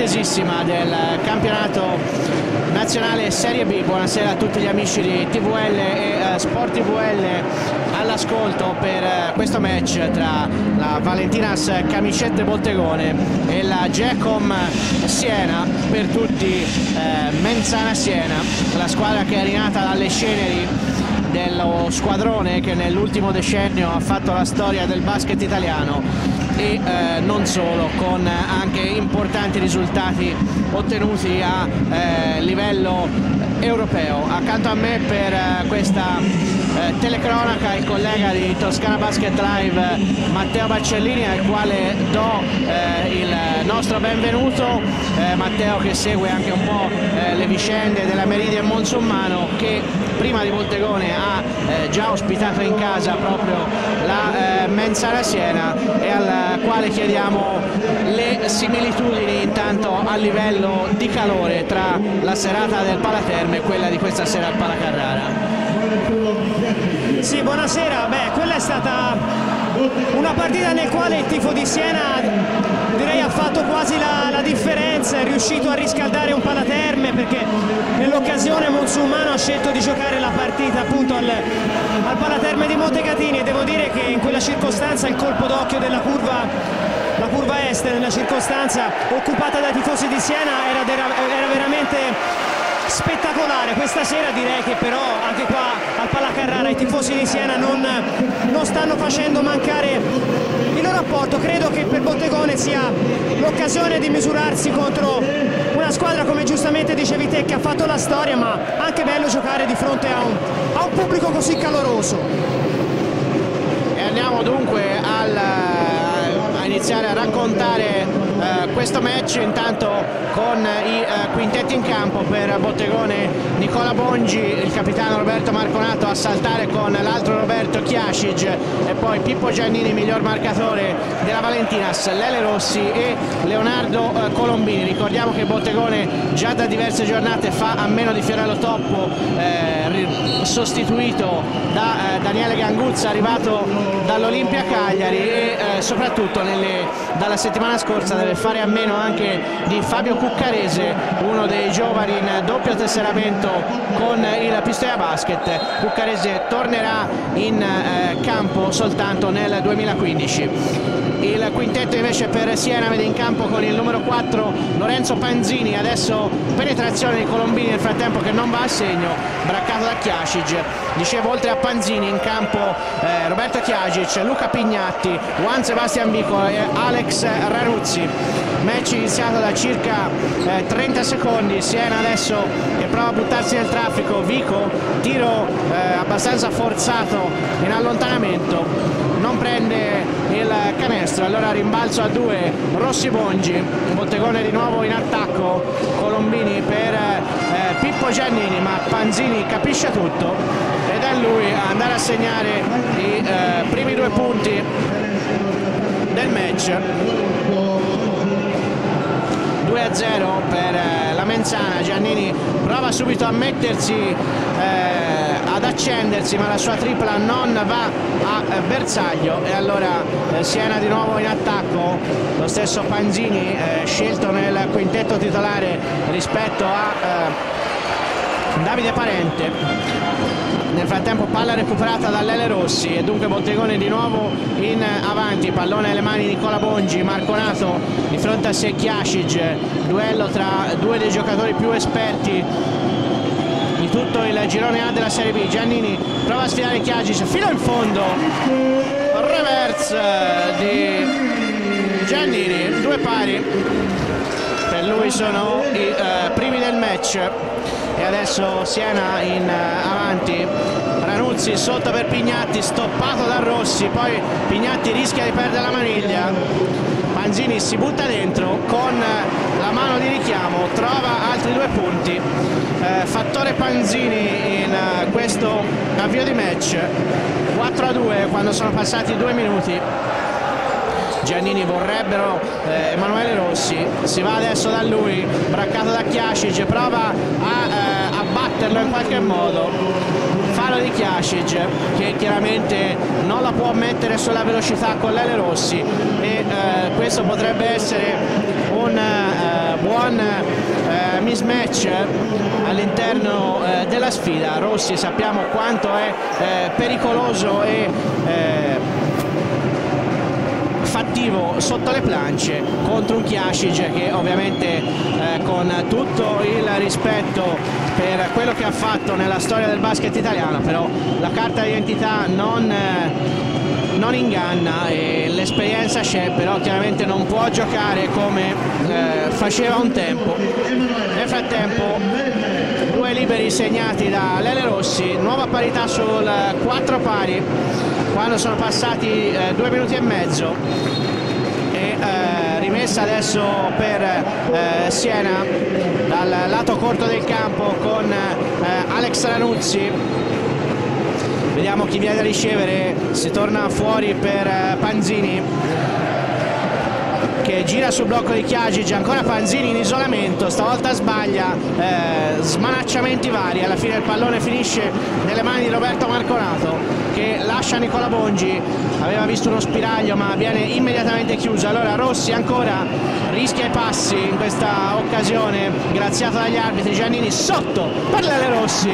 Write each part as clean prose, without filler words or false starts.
attesissima del campionato nazionale Serie B. Buonasera a tutti gli amici di TVL e Sport TVL all'ascolto per questo match tra la Valentinas Camicette Bottegone e la Gecom Siena, per tutti Menzana Siena, la squadra che è rinata dalle ceneri dello squadrone che nell'ultimo decennio ha fatto la storia del basket italiano e non solo, con anche importanti risultati ottenuti a livello europeo. Accanto a me per questa telecronaca il collega di Toscana Basket Live Matteo Baccellini, al quale do il nostro benvenuto. Matteo che segue anche un po' le vicende della Meridian Monsummano, che prima di Bottegone ha già ospitato in casa proprio la Menzana Siena, e al quale chiediamo le similitudini intanto a livello di calore tra la serata del Palaterme e quella di questa sera al Pala Carrara. Sì, buonasera. Beh, quella è stata una partita nel quale il tifo di Siena direi ha fatto quasi la differenza, è riuscito a riscaldare un Palaterme, perché nell'occasione Monsummano ha scelto di giocare la partita appunto al Palaterme di Montecatini, e devo dire che in quella circostanza il colpo d'occhio della la curva est nella circostanza occupata dai tifosi di Siena era veramente spettacolare. Questa sera direi che però anche qua al Pala Carrara i tifosi di Siena non stanno facendo mancare il loro apporto. Credo che per Bottegone sia l'occasione di misurarsi contro una squadra, come giustamente dicevi te, che ha fatto la storia, ma anche bello giocare di fronte a un pubblico così caloroso. E andiamo dunque a iniziare a raccontare questo match, intanto con i quintetti in campo. Per Bottegone Nicola Bongi, il capitano Roberto Marconato a saltare con l'altro Roberto Chiasic, e poi Pippo Giannini, miglior marcatore della Valentinas, Lele Rossi e Leonardo Colombini. Ricordiamo che Bottegone già da diverse giornate fa a meno di Fiorello Toppo, sostituito da Daniele Ganguzza, arrivato dall'Olimpia Cagliari, e soprattutto dalla settimana scorsa deve fare a meno anche di Fabio Cuccarese, uno dei giovani in doppio tesseramento con il Pistoia Basket. Cuccarese tornerà in campo soltanto nel 2015. Il quintetto invece per Siena vede in campo con il numero 4 Lorenzo Panzini, adesso penetrazione di Colombini nel frattempo che non va a segno, braccato da Chiasic. Dicevo, oltre a Panzini in campo Roberto Chiasic, Luca Pignatti, Juan Sebastian Vico e Alex Ranuzzi. Match iniziato da circa 30 secondi, Siena adesso che prova a buttarsi nel traffico, Vico, tiro abbastanza forzato in allontanamento, non prende il canestro, allora rimbalzo a 2 Rossi Bongi. Bottegone di nuovo in attacco, Colombini per Pippo Giannini, ma Panzini capisce tutto ed è lui a andare a segnare i primi 2 punti del match. 2-0 per la Menzana. Giannini prova subito a mettersi, ad accendersi, ma la sua tripla non va a bersaglio, e allora Siena di nuovo in attacco. Lo stesso Panzini scelto nel quintetto titolare rispetto a Davide Parente. Nel frattempo palla recuperata da Lele Rossi, e dunque Bottegone di nuovo in avanti, pallone alle mani di Nicola Bongi, Marconato di fronte a sé Chiasic, duello tra 2 dei giocatori più esperti di tutto il girone A della Serie B. Giannini prova a sfidare Chiasic fino in fondo, reverse di Giannini, 2 pari, per lui sono i primi del match. E adesso Siena in avanti, Ranuzzi sotto per Pignatti, stoppato da Rossi, poi Pignatti rischia di perdere la maniglia, Panzini si butta dentro con la mano di richiamo, trova altri 2 punti. Fattore Panzini in questo avvio di match, 4-2 quando sono passati 2 minuti. Giannini vorrebbero Emanuele Rossi, si va adesso da lui, braccato da Chiasic, prova a batterlo in qualche modo, fallo di Chiasic che chiaramente non la può mettere sulla velocità con Lele Rossi, e questo potrebbe essere un buon mismatch all'interno della sfida. Rossi sappiamo quanto è pericoloso e fattivo sotto le planche contro un Kjašić che ovviamente con tutto il rispetto per quello che ha fatto nella storia del basket italiano, però la carta d'identità non inganna e l'esperienza c'è, però chiaramente non può giocare come faceva un tempo. Nel frattempo 2 liberi segnati da Lele Rossi, nuova parità sul 4 pari quando sono passati 2 minuti e mezzo, e rimessa adesso per Siena dal lato corto del campo con Alex Ranuzzi. Vediamo chi viene a ricevere, si torna fuori per Panzini che gira sul blocco di Kjašić, ancora Panzini in isolamento, stavolta sbaglia, smanacciamenti vari, alla fine il pallone finisce nelle mani di Roberto Marconato che lascia Nicola Bongi, aveva visto uno spiraglio ma viene immediatamente chiuso. Allora Rossi ancora rischia i passi in questa occasione, graziato dagli arbitri. Giannini sotto per Lele Rossi,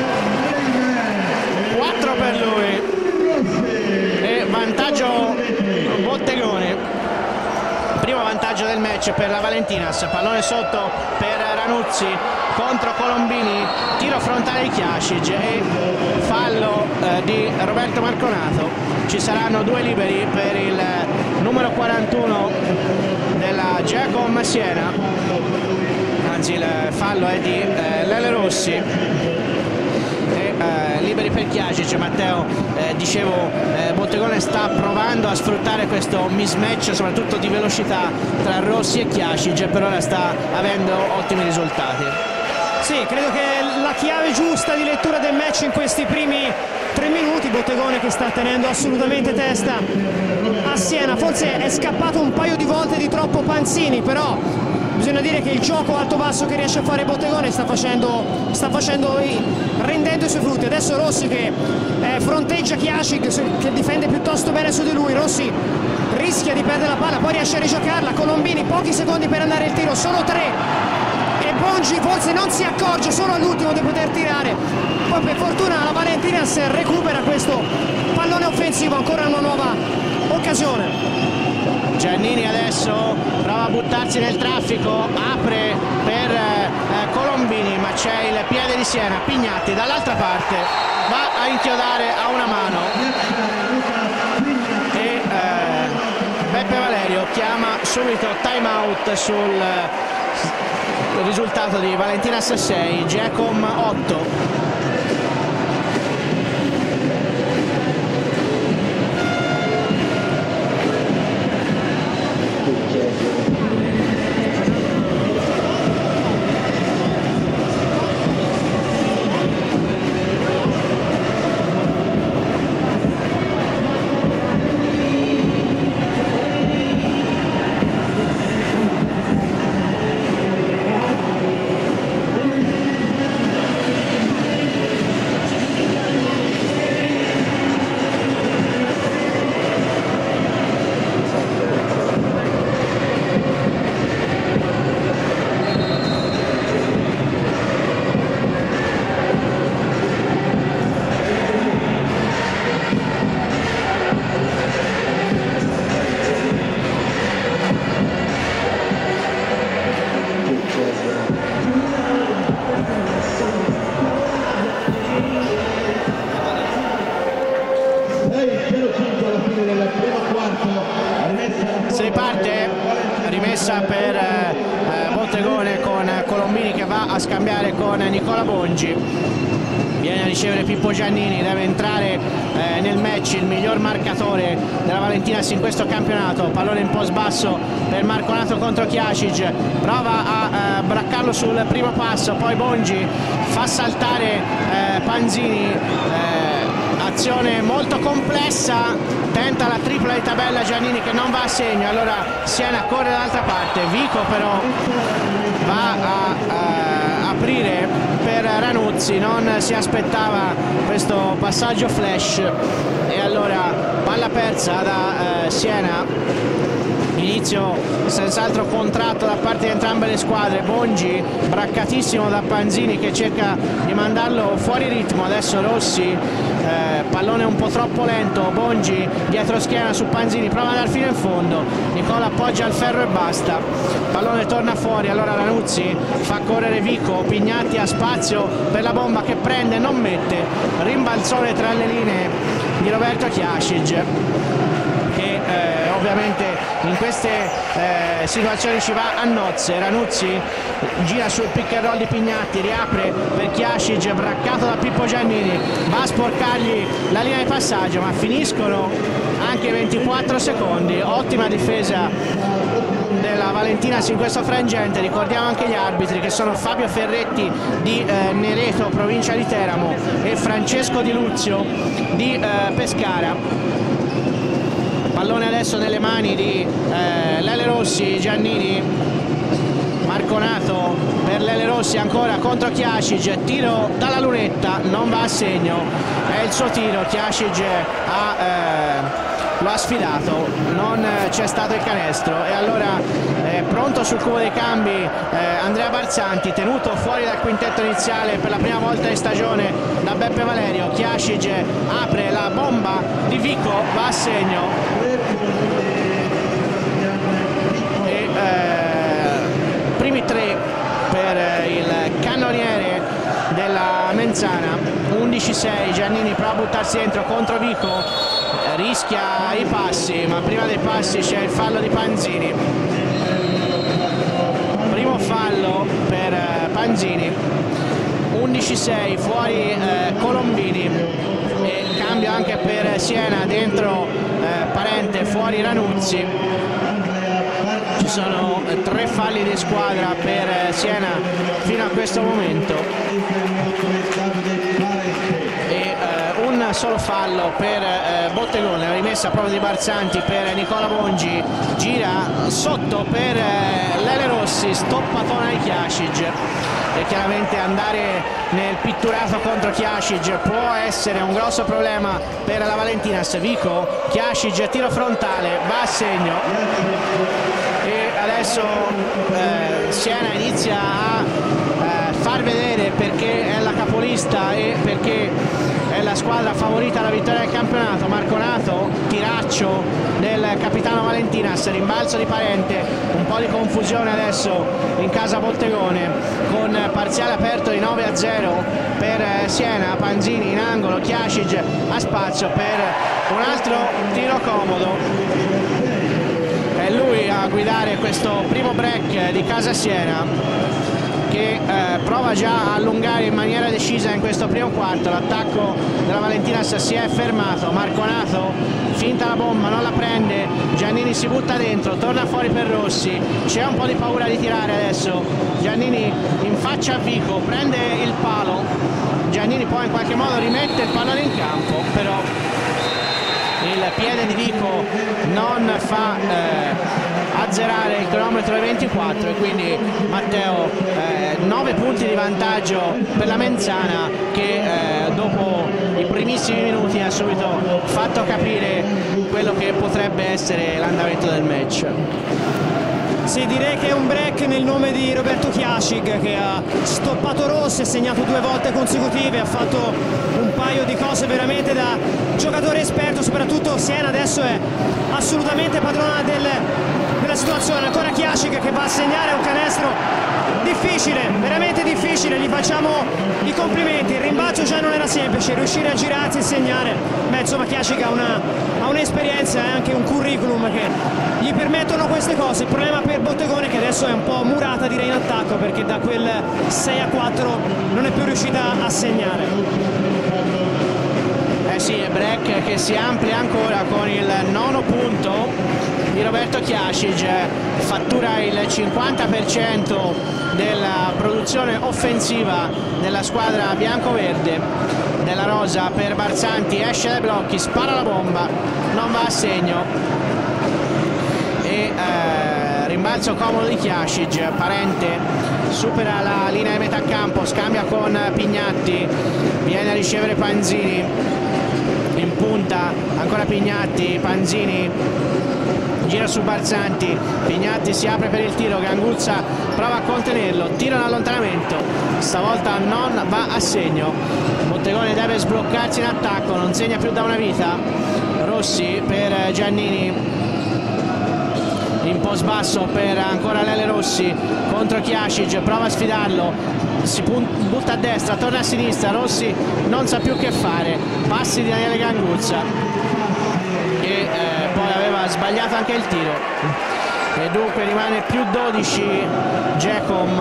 4 per lui e vantaggio Bottegone. Primo vantaggio del match per la Valentinas, pallone sotto per Ranuzzi contro Colombini, tiro frontale di Kjašić e fallo di Roberto Marconato. Ci saranno 2 liberi per il numero 41 della Giacom Siena, anzi il fallo è di Lele Rossi. Liberi per Kjašić. Matteo, dicevo, Bottegone sta provando a sfruttare questo mismatch soprattutto di velocità tra Rossi e Kjašić, per ora sta avendo ottimi risultati. Sì, credo che la chiave giusta di lettura del match in questi primi 3 minuti, Bottegone che sta tenendo assolutamente testa a Siena, forse è scappato un paio di volte di troppo Panzini, però bisogna dire che il gioco alto-basso che riesce a fare Bottegone sta rendendo i suoi frutti. Adesso Rossi che fronteggia Kjašić che difende piuttosto bene su di lui. Rossi rischia di perdere la palla, poi riesce a rigiocarla. Colombini pochi secondi per andare il tiro, solo 3, e Bongi forse non si accorge solo all'ultimo di poter tirare. Poi per fortuna la Valentinas recupera questo pallone offensivo, ancora una nuova occasione. Giannini adesso prova a buttarsi nel traffico, apre per Colombini, ma c'è il piede di Siena. Pignatti dall'altra parte va a inchiodare a una mano e Beppe Valerio chiama subito time out sul risultato di Valentinas 6, Giacom 8. Si riparte, rimessa per Bottegone con Colombini che va a scambiare con Nicola Bongi. Viene a ricevere Pippo Giannini, deve entrare nel match il miglior marcatore della Valentinas in questo campionato. Pallone in post basso per Marconato contro Kjašić, prova a braccarlo sul primo passo, poi Bongi fa saltare Panzini, azione molto complessa, tenta la tripla di tabella Giannini che non va a segno, allora Siena corre dall'altra parte, Vico però va a aprire per Ranuzzi, non si aspettava questo passaggio flash e allora palla persa da Siena Inizio senz'altro contratto da parte di entrambe le squadre. Bongi braccatissimo da Panzini che cerca di mandarlo fuori ritmo. Adesso Rossi, pallone un po' troppo lento, Bongi dietro schiena su Panzini, prova ad andare fino in fondo, Nicola appoggia al ferro e basta, pallone torna fuori. Allora Ranuzzi fa correre Vico, Pignatti ha spazio per la bomba che prende, non mette, rimbalzone tra le linee di Roberto Chiasic, che ovviamente in queste situazioni ci va a nozze. Ranuzzi gira sul pick and roll di Pignatti, riapre per Chiasic, braccato da Pippo Giannini, va a sporcargli la linea di passaggio, ma finiscono anche 24 secondi. Ottima difesa della Valentinas in questo frangente. Ricordiamo anche gli arbitri, che sono Fabio Ferretti di Nereto, provincia di Teramo, e Francesco Di Luzio di Pescara. Pallone adesso nelle mani di Lele Rossi, Giannini, Marconato per Lele Rossi ancora contro Chiasic, tiro dalla lunetta, non va a segno, è il suo tiro. Chiasic lo ha sfidato, non c'è stato il canestro, e allora pronto sul cubo dei cambi Andrea Barzanti, tenuto fuori dal quintetto iniziale per la prima volta in stagione da Beppe Valerio. Chiasic apre la bomba di Vico, va a segno, e primi tre per il cannoniere della Menzana. 11-6, Giannini prova a buttarsi dentro contro Vico, rischia i passi, ma prima dei passi c'è il fallo di Panzini. Primo fallo per Panzini. 11-6, fuori Colombini, e cambio anche per Siena, dentro Parente, fuori Ranuzzi. Ci sono 3 falli di squadra per Siena fino a questo momento, e un solo fallo per Bottegone. La rimessa proprio di Barzanti per Nicola Bongi, gira sotto per Lele Rossi, stoppatona di Chiasic, e chiaramente andare nel pitturato contro Chiasic può essere un grosso problema per la Valentinas. Vico, Chiasic, tiro frontale, va a segno, e adesso Siena inizia a far vedere perché è la capolista e perché è la squadra favorita alla vittoria del campionato. Marconato, tiraccio del capitano Valentinas, rimbalzo di Parente, un po' di confusione adesso in casa Bottegone, con parziale aperto di 9-0 per Siena. Panzini in angolo, Chiasic ha spazio per un altro tiro comodo. È lui a guidare questo primo break di casa Siena, che prova già a allungare in maniera decisa in questo primo quarto. L'attacco della Valentinas si è fermato. Marconato finta la bomba, non la prende, Giannini si butta dentro, torna fuori per Rossi, c'è un po' di paura di tirare adesso. Giannini in faccia a Vico, prende il palo, Giannini poi in qualche modo rimette il pallone in campo, però il piede di Vico non fa azzerare il cronometro ai 24, e quindi Matteo 9 punti di vantaggio per la Menzana, che dopo i primissimi minuti ha subito fatto capire quello che potrebbe essere l'andamento del match. Sì, direi che è un break nel nome di Roberto Chiasic, che ha stoppato Rossi, ha segnato 2 volte consecutive, ha fatto un paio di cose veramente da giocatore esperto. Soprattutto Siena adesso è assolutamente padrona della situazione. Ancora Chiasic che va a segnare un canestro difficile, veramente difficile, gli facciamo i complimenti. Il rimbalzo già non era semplice, riuscire a girarsi e segnare, beh, insomma Chiasic ha un'esperienza e anche un curriculum che gli permettono queste cose. Il problema per Bottegone è che adesso è un po' murata, direi, in attacco, perché da quel 6-4 non è più riuscita a segnare. Sì, break che si amplia ancora con il 9° punto di Roberto Chiasic, fattura il 50% della produzione offensiva della squadra bianco-verde. Della Rosa per Barzanti, esce dai blocchi, spara la bomba, non va a segno, e rimbalzo comodo di Chiasic. Parente supera la linea di metà campo, scambia con Pignatti, viene a ricevere Panzini, in punta ancora Pignatti, Panzini gira su Barzanti, Pignatti si apre per il tiro, Ganguzza prova a contenerlo, tiro in allontanamento, stavolta non va a segno. Bottegone deve sbloccarsi in attacco, non segna più da una vita. Rossi per Giannini, in post basso per ancora Lele Rossi contro Chiasic, prova a sfidarlo, si butta a destra, torna a sinistra, Rossi non sa più che fare, passi di Daniele Ganguzza e poi aveva sbagliato anche il tiro e dunque rimane più 12 Giacom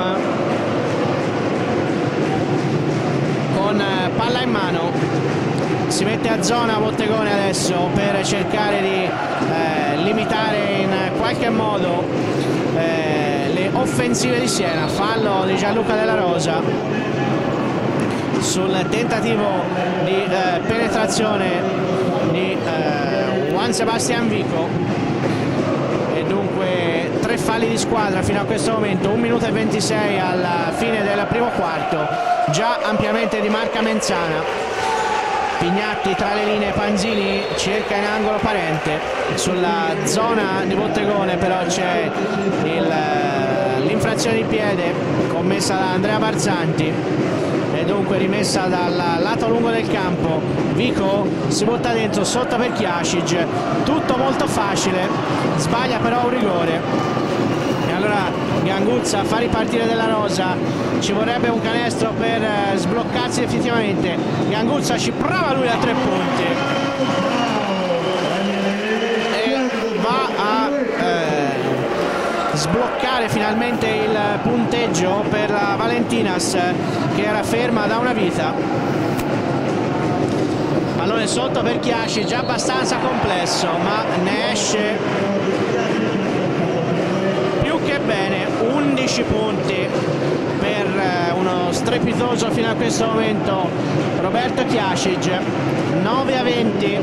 con palla in mano. Si mette a zona Bottegone adesso per cercare di limitare in qualche modo le offensive di Siena. Fallo di Gianluca Della Rosa sul tentativo di penetrazione di Juan Sebastian Vico e dunque 3 falli di squadra fino a questo momento. 1 minuto e 26 alla fine del primo quarto, già ampiamente di marca Menzana. Pignatti tra le linee, Panzini cerca in angolo Parente, sulla zona di Bottegone però c'è l'infrazione di piede commessa da Andrea Barzanti e dunque rimessa dal lato lungo del campo. Vico si butta dentro, sotto per Chiasic, tutto molto facile, sbaglia però un rigore. E allora Ganguzza fa ripartire Della Rosa, ci vorrebbe un canestro per sbloccarsi definitivamente. Ganguzza ci prova lui a 3 punti e va a sbloccare finalmente il punteggio per la Valentinas che era ferma da una vita. Pallone sotto per Chiasic, già abbastanza complesso ma ne esce bene. 11 punti per uno strepitoso fino a questo momento Roberto Chiasic, 9 a 20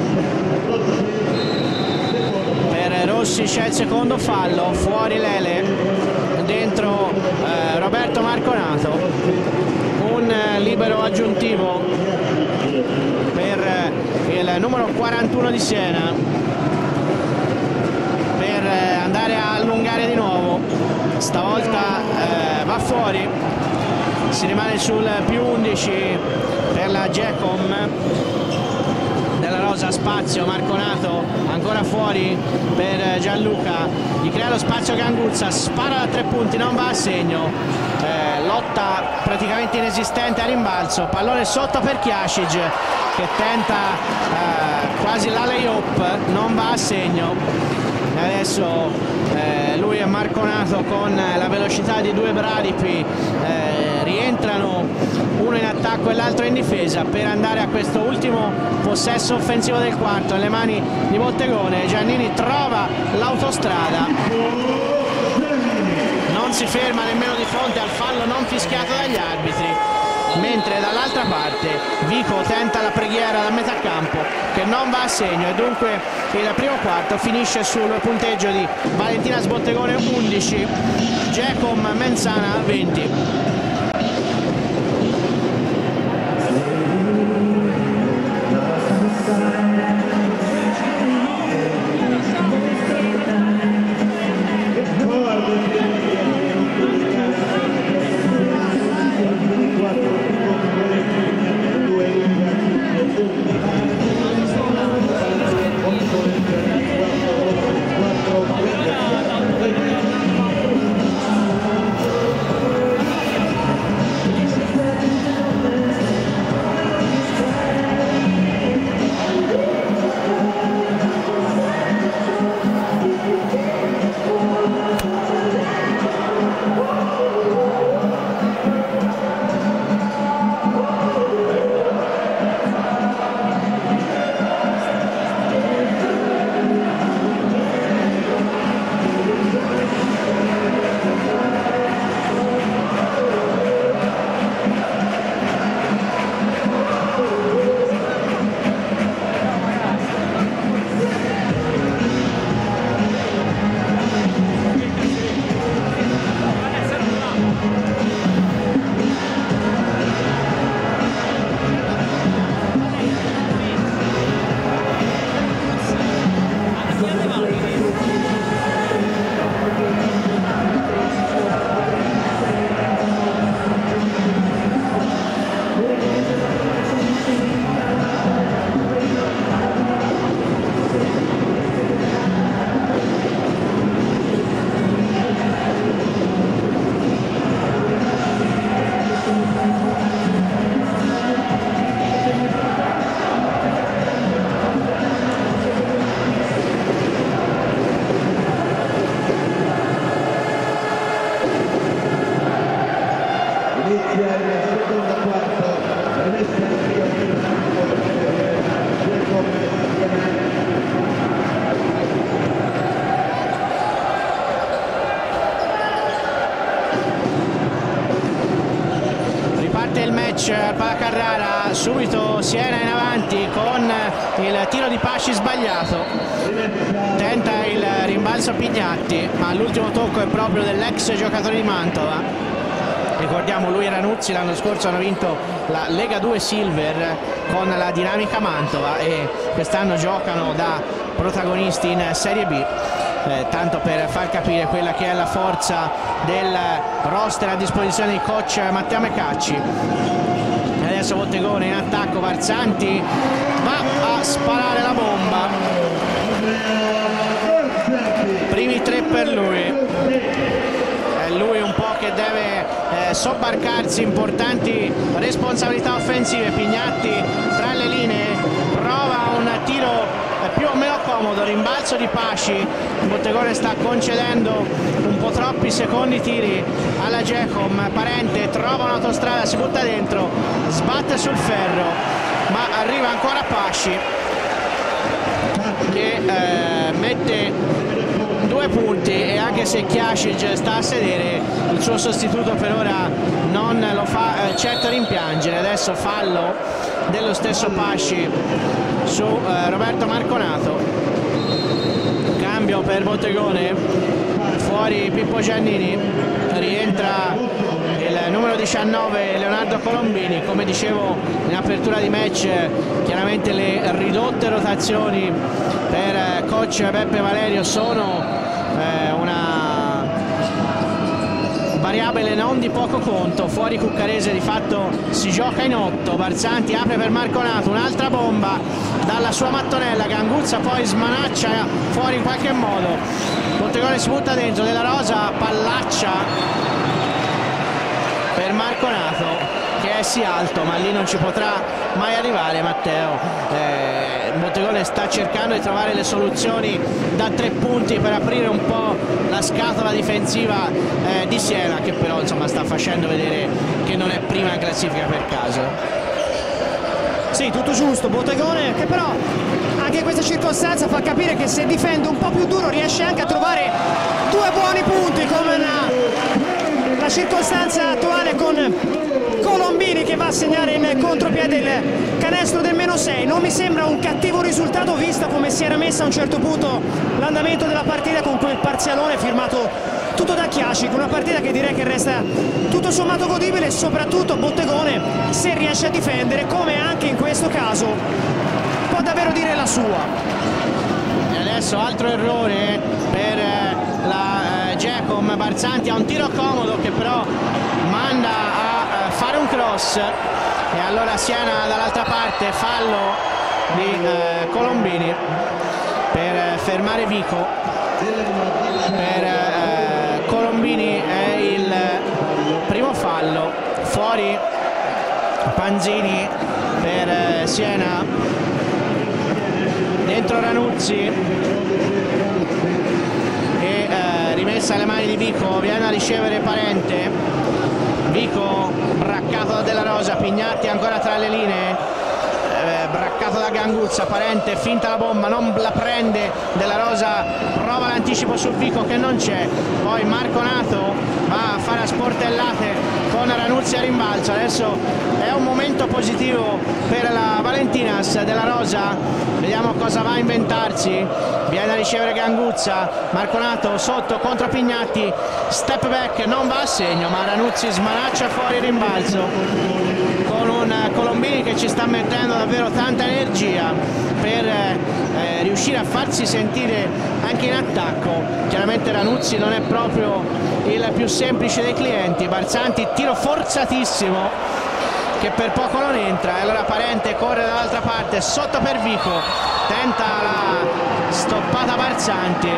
per Rossi. C'è il secondo fallo, fuori Lele, dentro Roberto Marconato, un libero aggiuntivo per il numero 41 di Siena per andare a allungare di nuovo. Stavolta va fuori, si rimane sul più 11 per la Giacom. Della Rosa spazio, Marconato ancora fuori per Gianluca, gli crea lo spazio Ganguzza, spara da 3 punti, non va a segno, lotta praticamente inesistente a rimbalzo, pallone sotto per Chiasic che tenta quasi la lay-up, non va a segno. Adesso lui e Marconato con la velocità di 2 bradipi rientrano, uno in attacco e l'altro in difesa per andare a questo ultimo possesso offensivo del quarto nelle mani di Bottegone. Giannini trova l'autostrada, non si ferma nemmeno di fronte al fallo non fischiato dagli arbitri, mentre dall'altra parte Vico tenta la preghiera da metà campo che non va a segno e dunque il primo quarto finisce sul punteggio di Valentinas Bottegone 11, Giacom Menzana 20. Riparte il match al Palacarrara, subito Siena in avanti con il tiro di Pasci sbagliato, tenta il rimbalzo Pignatti, ma l'ultimo tocco è proprio dell'ex giocatore di Mantova. Ricordiamo, lui e Ranuzzi l'anno scorso hanno vinto la Lega 2 Silver con la Dinamica Mantova e quest'anno giocano da protagonisti in Serie B, tanto per far capire quella che è la forza del roster a disposizione di coach Matteo Mecacci. E adesso Bottegone in attacco, Barzanti va a sparare la bomba, primi 3 per lui. Lui un po' che deve sobbarcarsi importanti responsabilità offensive. Pignatti tra le linee prova un tiro più o meno comodo, rimbalzo di Pasci. Bottegone sta concedendo un po' troppi secondi tiri alla Gecom. Parente trova un'autostrada, si butta dentro, sbatte sul ferro, ma arriva ancora Pasci che mette 2 punti, e anche se Chiasic sta a sedere, il suo sostituto per ora non lo fa certo rimpiangere. Adesso fallo dello stesso Pasci su Roberto Marconato, cambio per Bottegone, fuori Pippo Giannini, rientra il numero 19 Leonardo Colombini. Come dicevo in apertura di match, chiaramente le ridotte rotazioni per coach Beppe Valerio sono una variabile non di poco conto. Fuori Cuccarese, di fatto si gioca in 8. Barzanti apre per Marconato, un'altra bomba dalla sua mattonella, Ganguzza poi smanaccia fuori in qualche modo, Bottegone si butta dentro, Della Rosa pallaccia per Marconato che è sì alto, ma lì non ci potrà mai arrivare Matteo. Bottegone sta cercando di trovare le soluzioni da 3 punti per aprire un po' la scatola difensiva di Siena, che però insomma sta facendo vedere che non è prima in classifica per caso. Sì, tutto giusto. Bottegone che però anche in questa circostanza fa capire che se difende un po' più duro riesce anche a trovare 2 buoni punti, come la circostanza attuale con Colombini che va a segnare in contropiede il canestro del -6. Non mi sembra un cattivo risultato, vista come si era messa a un certo punto l'andamento della partita con quel parzialone firmato tutto da Chiasic. Una partita che direi che resta tutto sommato godibile, e soprattutto Bottegone, se riesce a difendere come anche in questo caso, può davvero dire la sua. E adesso altro errore per la Gecom. Barzanti ha un tiro comodo che però manda a fare un cross, e allora Siena dall'altra parte, fallo di Colombini per fermare Vico. Per Colombini è il primo fallo, fuori Panzini per Siena, dentro Ranuzzi e rimessa alle mani di Vico, viene a ricevere Parente, Vico braccato da Della Rosa, Pignatti ancora tra le linee, braccato da Ganguzza, Parente finta la bomba, non la prende, Della Rosa prova l'anticipo su Vico che non c'è, poi Marconato va a fare a sportellate con Ranuzzi a rimbalzo. Adesso è un momento positivo per la Valentinas. Della Rosa, vediamo cosa va a inventarsi, viene a ricevere Ganguzza, Marconato sotto contro Pignatti, step back, non va a segno, ma Ranuzzi smanaccia fuori il rimbalzo con un Colombini che ci sta mettendo davvero tanta energia per riuscire a farsi sentire anche in attacco. Chiaramente Ranuzzi non è proprio il più semplice dei clienti. Barzanti, tiro forzatissimo che per poco non entra, e allora Parente corre dall'altra parte sotto per Vico, tenta la stoppata Barzanti,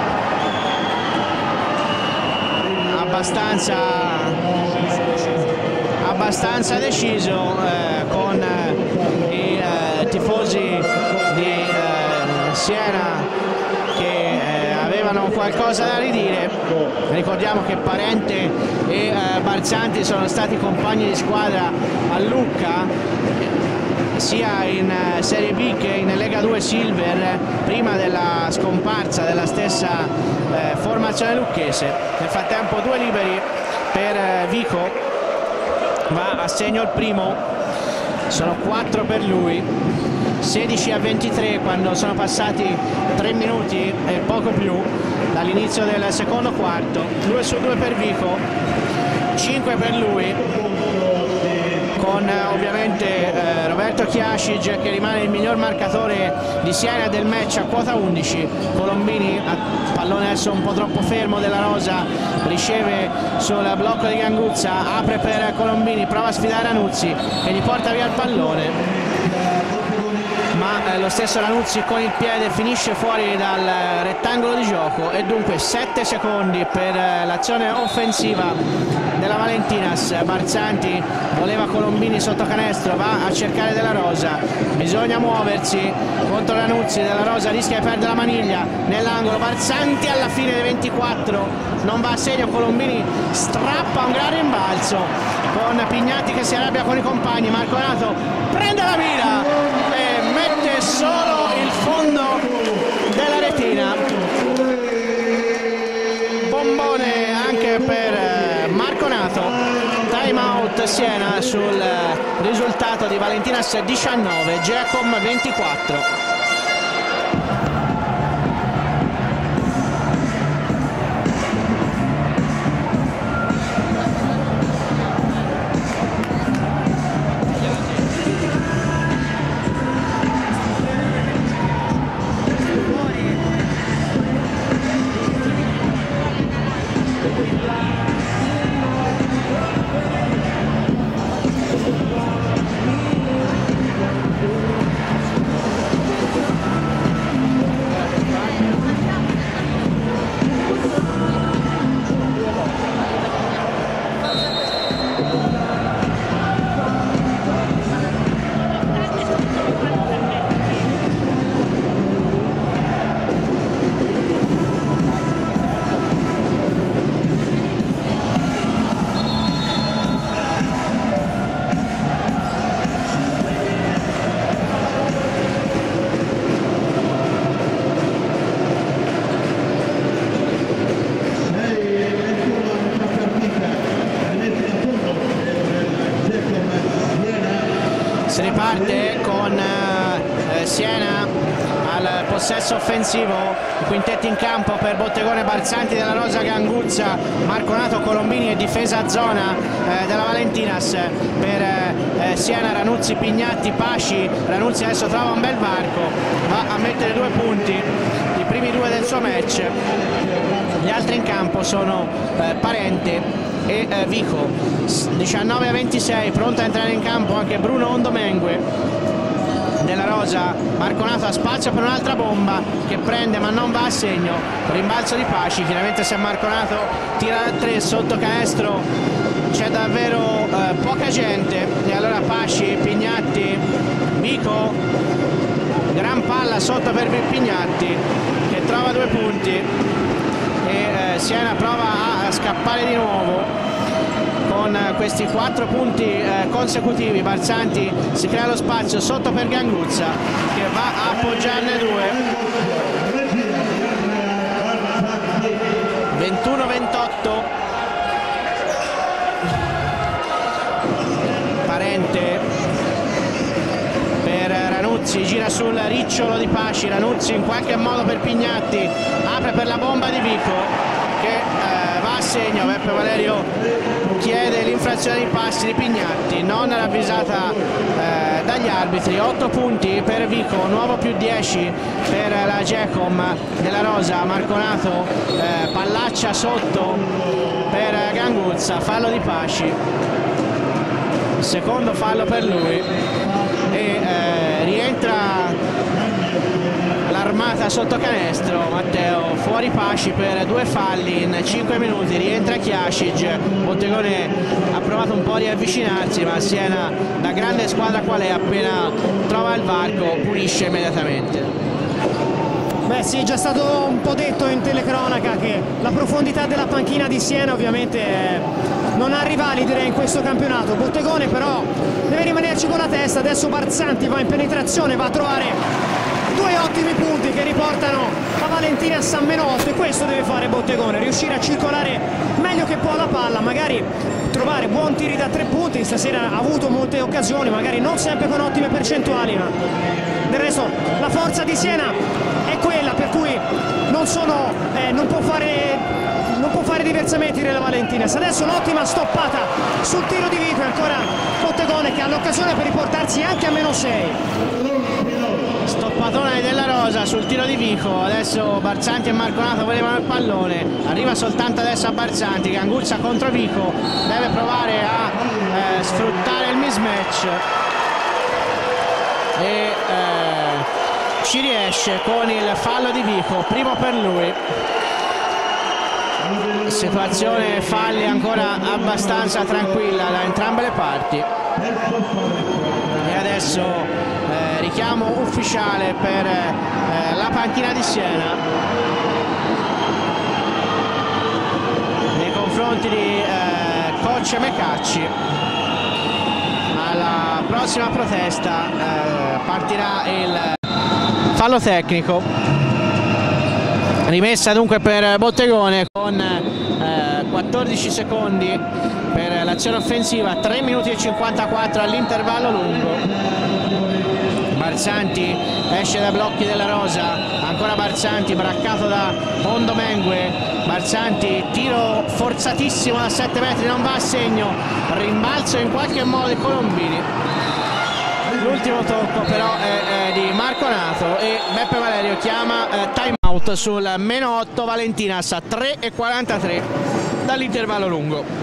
abbastanza deciso con i tifosi di Siena che avevano avevano qualcosa da ridire. Ricordiamo che Parente e Barzanti sono stati compagni di squadra a Lucca, sia in Serie B che in Lega 2 Silver, prima della scomparsa della stessa formazione lucchese. Nel frattempo 2 liberi per Vico, va a segno il primo, sono 4 per lui, 16-23 quando sono passati 3 minuti e poco più dall'inizio del secondo quarto. 2 su 2 per Vico, 5 per lui, con ovviamente Roberto Chiasic che rimane il miglior marcatore di Siena del match a quota 11. Colombini, pallone adesso un po' troppo fermo della Rosa, riceve sul blocco di Ganguzza, apre per Colombini, prova a sfidare Ranuzzi che gli porta via il pallone, ma lo stesso Ranuzzi con il piede finisce fuori dal rettangolo di gioco, e dunque 7 secondi per l'azione offensiva della Valentinas. Barzanti voleva Colombini sotto canestro, va a cercare Della Rosa, bisogna muoversi contro Ranuzzi. Della Rosa rischia di perdere la maniglia nell'angolo, Barzanti alla fine dei 24 non va a segno, Colombini strappa un gran rimbalzo con Pignatti che si arrabbia con i compagni. Marconato prende la mira e mette solo il fondo della retina. Bombone anche per Marconato. Time out Siena sul risultato di Valentinas 19, Giacom 24. Si riparte con Siena al possesso offensivo, quintetti in campo per Bottegone, Barzanti, Della Rosa, Ganguzza, Marconato, Colombini e difesa a zona della Valentinas per Siena, Ranuzzi, Pignatti, Pasci. Ranuzzi adesso trova un bel varco, va a mettere 2 punti, i primi 2 del suo match. Gli altri in campo sono Parente e Vico. 19-26, pronto a entrare in campo anche Bruno Ondomengue. Della Rosa, Marconato ha spazio per un'altra bomba che prende ma non va a segno, rimbalzo di Pasci. Chiaramente se Marconato tira da 3 sotto canestro c'è davvero poca gente, e allora Pasci, Pignatti, Vico, gran palla sotto per Pignatti che trova 2 punti, e Siena prova a scappare di nuovo con questi 4 punti consecutivi. Barzanti si crea lo spazio sotto per Ganguzza che va a appoggiarne 2. 21-28. Parente per Ranuzzi, gira sul ricciolo di Pasci. Ranuzzi in qualche modo per Pignatti, apre per la bomba di Vico che va a segno. Beppe Valerio chiede l'infrazione di passi di Pignatti, non ravvisata dagli arbitri. 8 punti per Vico, nuovo più 10 per la Giacom. Della Rosa, Marconato, pallaccia sotto per Ganguzza, fallo di Pasci, secondo fallo per lui, e rientra l'armata sotto canestro. Matteo, fuori Pasci per 2 falli in 5 minuti, rientra Chiasic. Bottegone ha provato un po' a riavvicinarsi, ma Siena, da grande squadra qual è, appena trova il varco pulisce immediatamente. Beh sì, è già stato un po' detto in telecronaca che la profondità della panchina di Siena ovviamente non ha rivali, direi, in questo campionato. Bottegone però deve rimanerci con la testa. Adesso Barzanti va in penetrazione, va a trovare due ottimi punti che riportano la Valentina a San Menotto, e questo deve fare Bottegone, riuscire a circolare meglio che può la palla, magari trovare buoni tiri da 3 punti. Stasera ha avuto molte occasioni, magari non sempre con ottime percentuali, ma del resto la forza di Siena è quella per cui non può fare diversamente la Valentina. Adesso un'ottima stoppata sul tiro di Vico, e ancora Bottegone che ha l'occasione per riportarsi anche a -6. Stoppatona di Della Rosa sul tiro di Vico. Adesso Barzanti e Marconato volevano il pallone, arriva soltanto adesso a Barzanti che anguzza contro Vico, deve provare a sfruttare il mismatch e ci riesce con il fallo di Vico, primo per lui. Situazione falli ancora abbastanza tranquilla da entrambe le parti, e adesso richiamo ufficiale per la panchina di Siena nei confronti di coach Mecacci. Alla prossima protesta partirà il fallo tecnico. Rimessa dunque per Bottegone con 14 secondi per l'azione offensiva, 3 minuti e 54 all'intervallo lungo. Barzanti esce dai blocchi Della Rosa, ancora Barzanti braccato da Mondo Mengue. Barzanti, tiro forzatissimo da 7 metri, non va a segno, rimbalzo in qualche modo di Colombini. L'ultimo tocco però è di Marconato e Beppe Valerio chiama time out sul -8 Valentinas a 3:43 dall'intervallo lungo.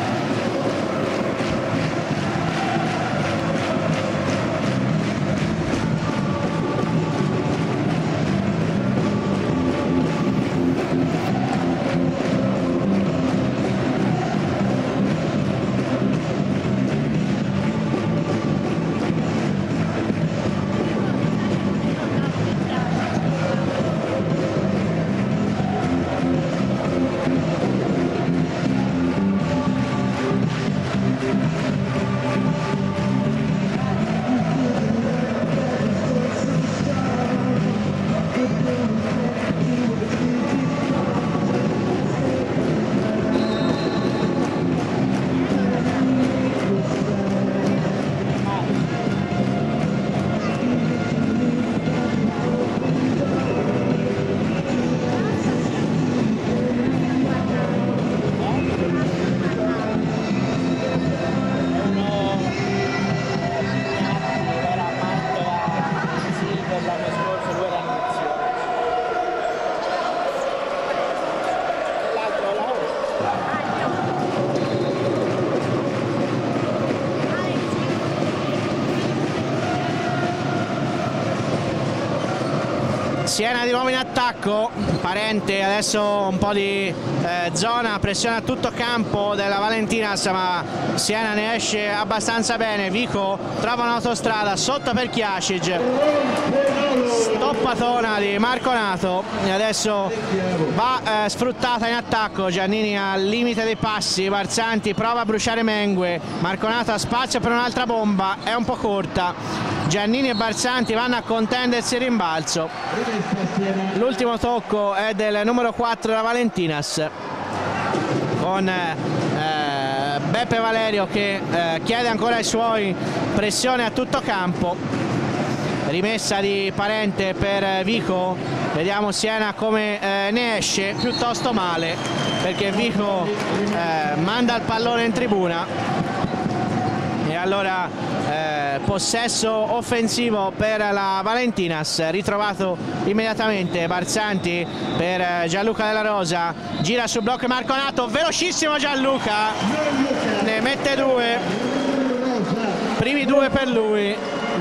Siena di nuovo in attacco, Parente adesso un po' di zona, pressione a tutto campo della Valentinas, ma Siena ne esce abbastanza bene. Vico trova un'autostrada sotto per Chiasic, stoppatona di Marconato e adesso va sfruttata in attacco. Giannini al limite dei passi, Barzanti prova a bruciare Mengue, Marconato ha spazio per un'altra bomba, è un po' corta. Giannini e Barzanti vanno a contendersi il rimbalzo. L'ultimo tocco è del numero 4 della Valentinas, con Beppe Valerio che chiede ancora ai suoi pressione a tutto campo. Rimessa di Parente per Vico, vediamo Siena come ne esce, piuttosto male, perché Vico manda il pallone in tribuna e allora possesso offensivo per la Valentinas, ritrovato immediatamente Barzanti per Gianluca Della Rosa, gira sul blocco Marconato, velocissimo Gianluca, ne mette 2, primi 2 per lui,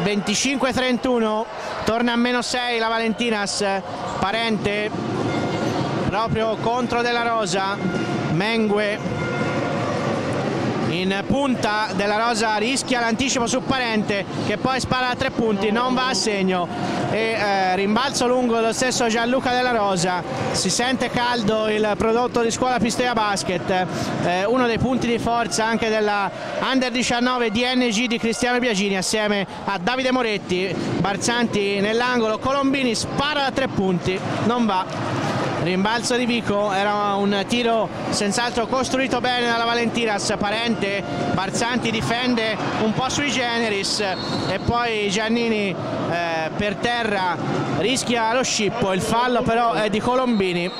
25-31, torna a -6 la Valentinas. Parente proprio contro Della Rosa, Mengue in punta. Della Rosa rischia l'anticipo su Parente, che poi spara a 3 punti, non va a segno, e rimbalzo lungo lo stesso Gianluca Della Rosa. Si sente caldo il prodotto di Scuola Pistoia Basket, uno dei punti di forza anche della Under 19 DNG di Cristiano Biagini assieme a Davide Moretti. Barzanti nell'angolo, Colombini spara da 3 punti, non va. Rimbalzo di Vico, era un tiro senz'altro costruito bene dalla Valentinas. Parente, Barzanti difende un po' sui generis e poi Giannini per terra rischia lo scippo. Il fallo però è di Colombini.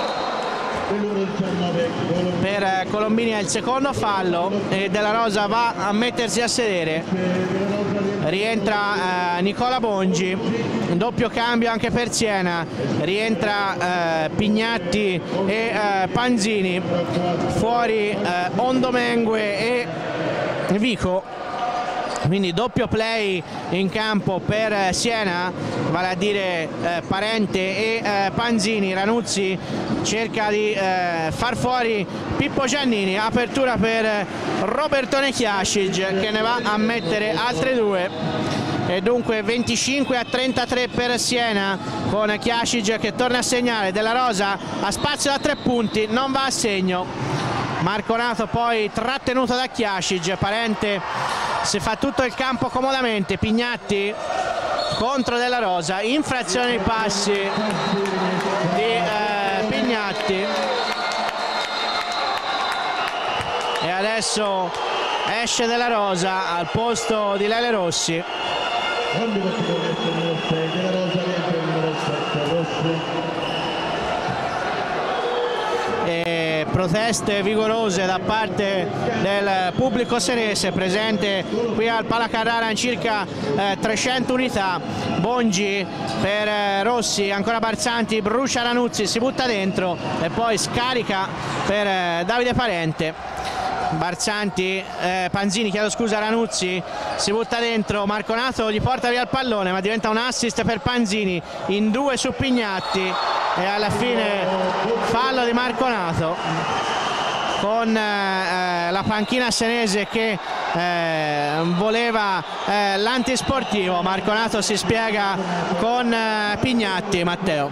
Per Colombini è il secondo fallo e Della Rosa va a mettersi a sedere. Rientra Nicola Bongi, un doppio cambio anche per Siena. Rientra Pignatti e Panzini, fuori Ondomengue e Vico. Quindi doppio play in campo per Siena, vale a dire Parente e Panzini. Ranuzzi cerca di far fuori Pippo Giannini, apertura per Robertone Chiasic che ne va a mettere altre 2 e dunque 25-33 per Siena, con Chiasic che torna a segnare. Della Rosa ha spazio da 3 punti, non va a segno. Marconato poi trattenuto da Chiasic. Parente si fa tutto il campo comodamente. Pignatti contro Della Rosa, infrazione di passi di Pignatti, e adesso esce Della Rosa al posto di Lele Rossi. E proteste vigorose da parte del pubblico senese presente qui al Palacarrara in circa 300 unità. Bongi per Rossi, ancora Barzanti, brucia Ranuzzi, si butta dentro e poi scarica per Davide Parente. Barzanti, Panzini, chiedo scusa, Ranuzzi si butta dentro, Marconato gli porta via il pallone ma diventa un assist per Panzini, in 2 su Pignatti e alla fine fallo di Marconato, con la panchina senese che voleva l'antisportivo. Marconato si spiega con Pignatti. Matteo.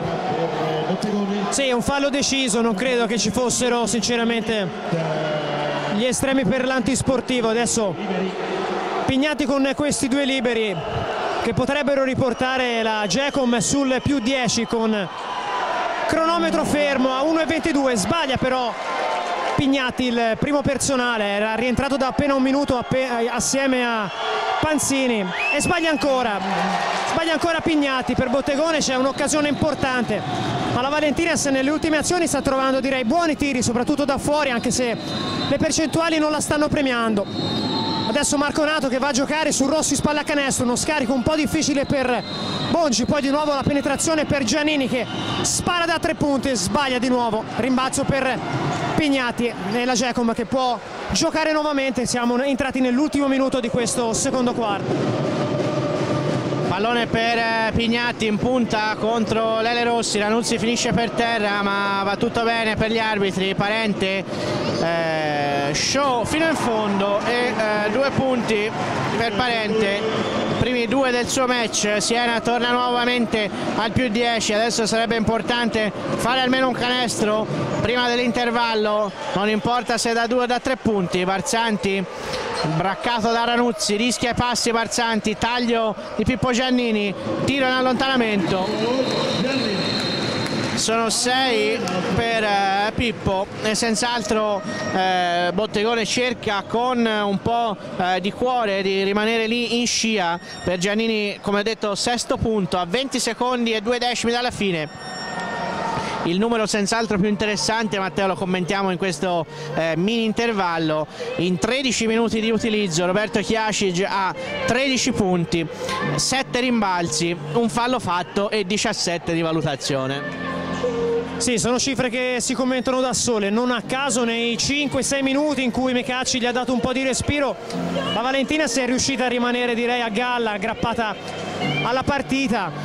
Sì, un fallo deciso, non credo che ci fossero sinceramente gli estremi per l'antisportivo. Adesso Pignatti con questi 2 liberi che potrebbero riportare la Gecom sul più 10 con cronometro fermo a 1:22. Sbaglia però Pignatti il primo personale, era rientrato da appena un minuto assieme a Panzini, e sbaglia ancora Pignatti. Per Bottegone c'è un'occasione importante, ma la Valentinas nelle ultime azioni sta trovando, direi, buoni tiri soprattutto da fuori, anche se le percentuali non la stanno premiando. Adesso Marconato che va a giocare su Rossi spallacanestro, uno scarico un po' difficile per Bongi, poi di nuovo la penetrazione per Giannini che spara da 3 punti e sbaglia di nuovo. Rimbalzo per Pignatti e la Gecom che può giocare nuovamente. Siamo entrati nell'ultimo minuto di questo secondo quarto. Pallone per Pignatti in punta contro Lele Rossi. Ranuzzi finisce per terra ma va tutto bene per gli arbitri. Parente show fino in fondo e 2 punti per Parente, primi 2 del suo match. Siena torna nuovamente al più 10, adesso sarebbe importante fare almeno un canestro prima dell'intervallo, non importa se da 2 o da 3 punti. Barzanti braccato da Ranuzzi, rischia i passi Barzanti, taglio di Pippo Giannini, tiro in allontanamento. Sono 6 per Pippo e senz'altro Bottegone cerca con un po' di cuore di rimanere lì in scia. Per Giannini, come ho detto, 6° punto a 20 secondi e 2 decimi dalla fine. Il numero senz'altro più interessante, Matteo, lo commentiamo in questo mini intervallo. In 13 minuti di utilizzo Roberto Chiasic ha 13 punti, 7 rimbalzi, un fallo fatto e 17 di valutazione. Sì, sono cifre che si commentano da sole. Non a caso nei 5-6 minuti in cui Mecacci gli ha dato un po' di respiro, la Valentinas è riuscita a rimanere, direi, a galla, aggrappata alla partita.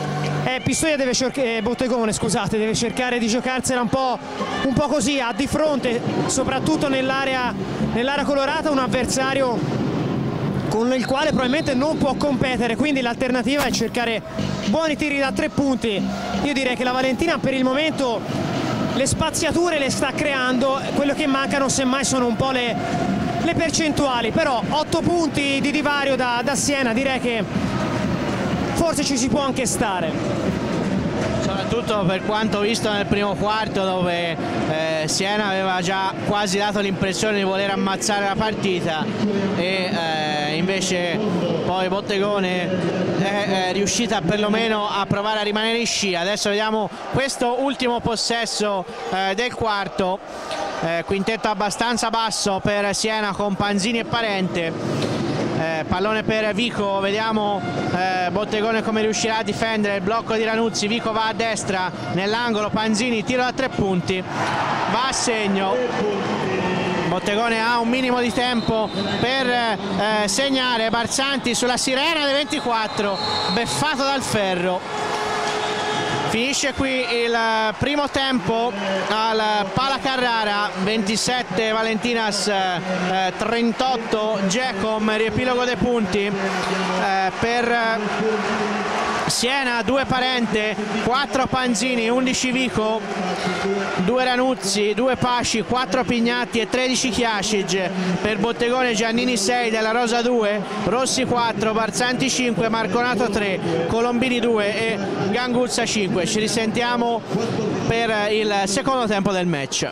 Pistoia deve cercare, Bottegone scusate, deve cercare di giocarsela un po' così, ha di fronte soprattutto nell'area colorata un avversario con il quale probabilmente non può competere, quindi l'alternativa è cercare buoni tiri da 3 punti. Io direi che la Valentina per il momento le spaziature le sta creando, quello che mancano semmai sono un po' le percentuali, però 8 punti di divario da Siena, direi che forse ci si può anche stare. Soprattutto per quanto visto nel primo quarto, dove Siena aveva già quasi dato l'impressione di voler ammazzare la partita e invece poi Bottegone è riuscita perlomeno a provare a rimanere in scia. Adesso vediamo questo ultimo possesso del quarto, quintetto abbastanza basso per Siena con Panzini e Parente. Pallone per Vico, vediamo Bottegone come riuscirà a difendere il blocco di Ranuzzi. Vico va a destra nell'angolo, Panzini, tiro da 3 punti, va a segno. Bottegone ha un minimo di tempo per segnare. Barzanti sulla sirena dei 24, beffato dal ferro. Finisce qui il primo tempo al Pala Carrara, 27 Valentinas, 38 Gecom, riepilogo dei punti per Siena, 2 Parente, 4 Panzini, 11 Vico, 2 Ranuzzi, 2 Pasci, 4 Pignatti e 13 Chiasic. Per Bottegone Giannini 6, Della Rosa 2, Rossi 4, Barzanti 5, Marconato 3, Colombini 2 e Ganguzza 5. Ci risentiamo per il secondo tempo del match.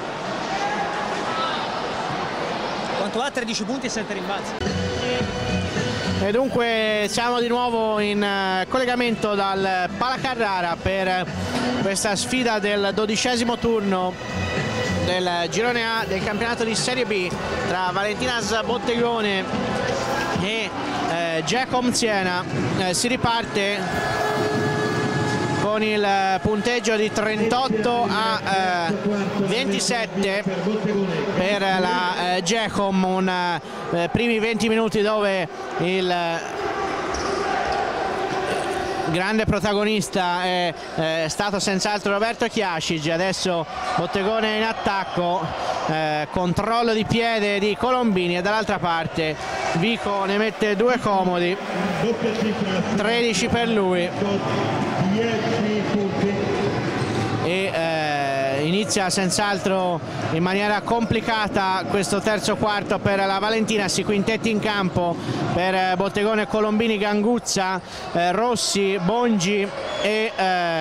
Quanto ha? 13 punti e 7 rimbalzi. E dunque siamo di nuovo in collegamento dal Pala Carrara per questa sfida del 12° turno del girone A del campionato di Serie B tra Valentinas Bottegone e Gecom Siena. Si riparte con il punteggio di 38 a 27 per la Gecom, primi 20 minuti dove il grande protagonista è stato senz'altro Roberto Chiasic. Adesso Bottegone in attacco, controllo di piede di Colombini e dall'altra parte Vico ne mette 2 comodi, 13 per lui e inizia senz'altro in maniera complicata questo terzo quarto per la Valentina. Si quintetti in campo per Bottegone, Colombini, Ganguzza, Rossi, Bongi e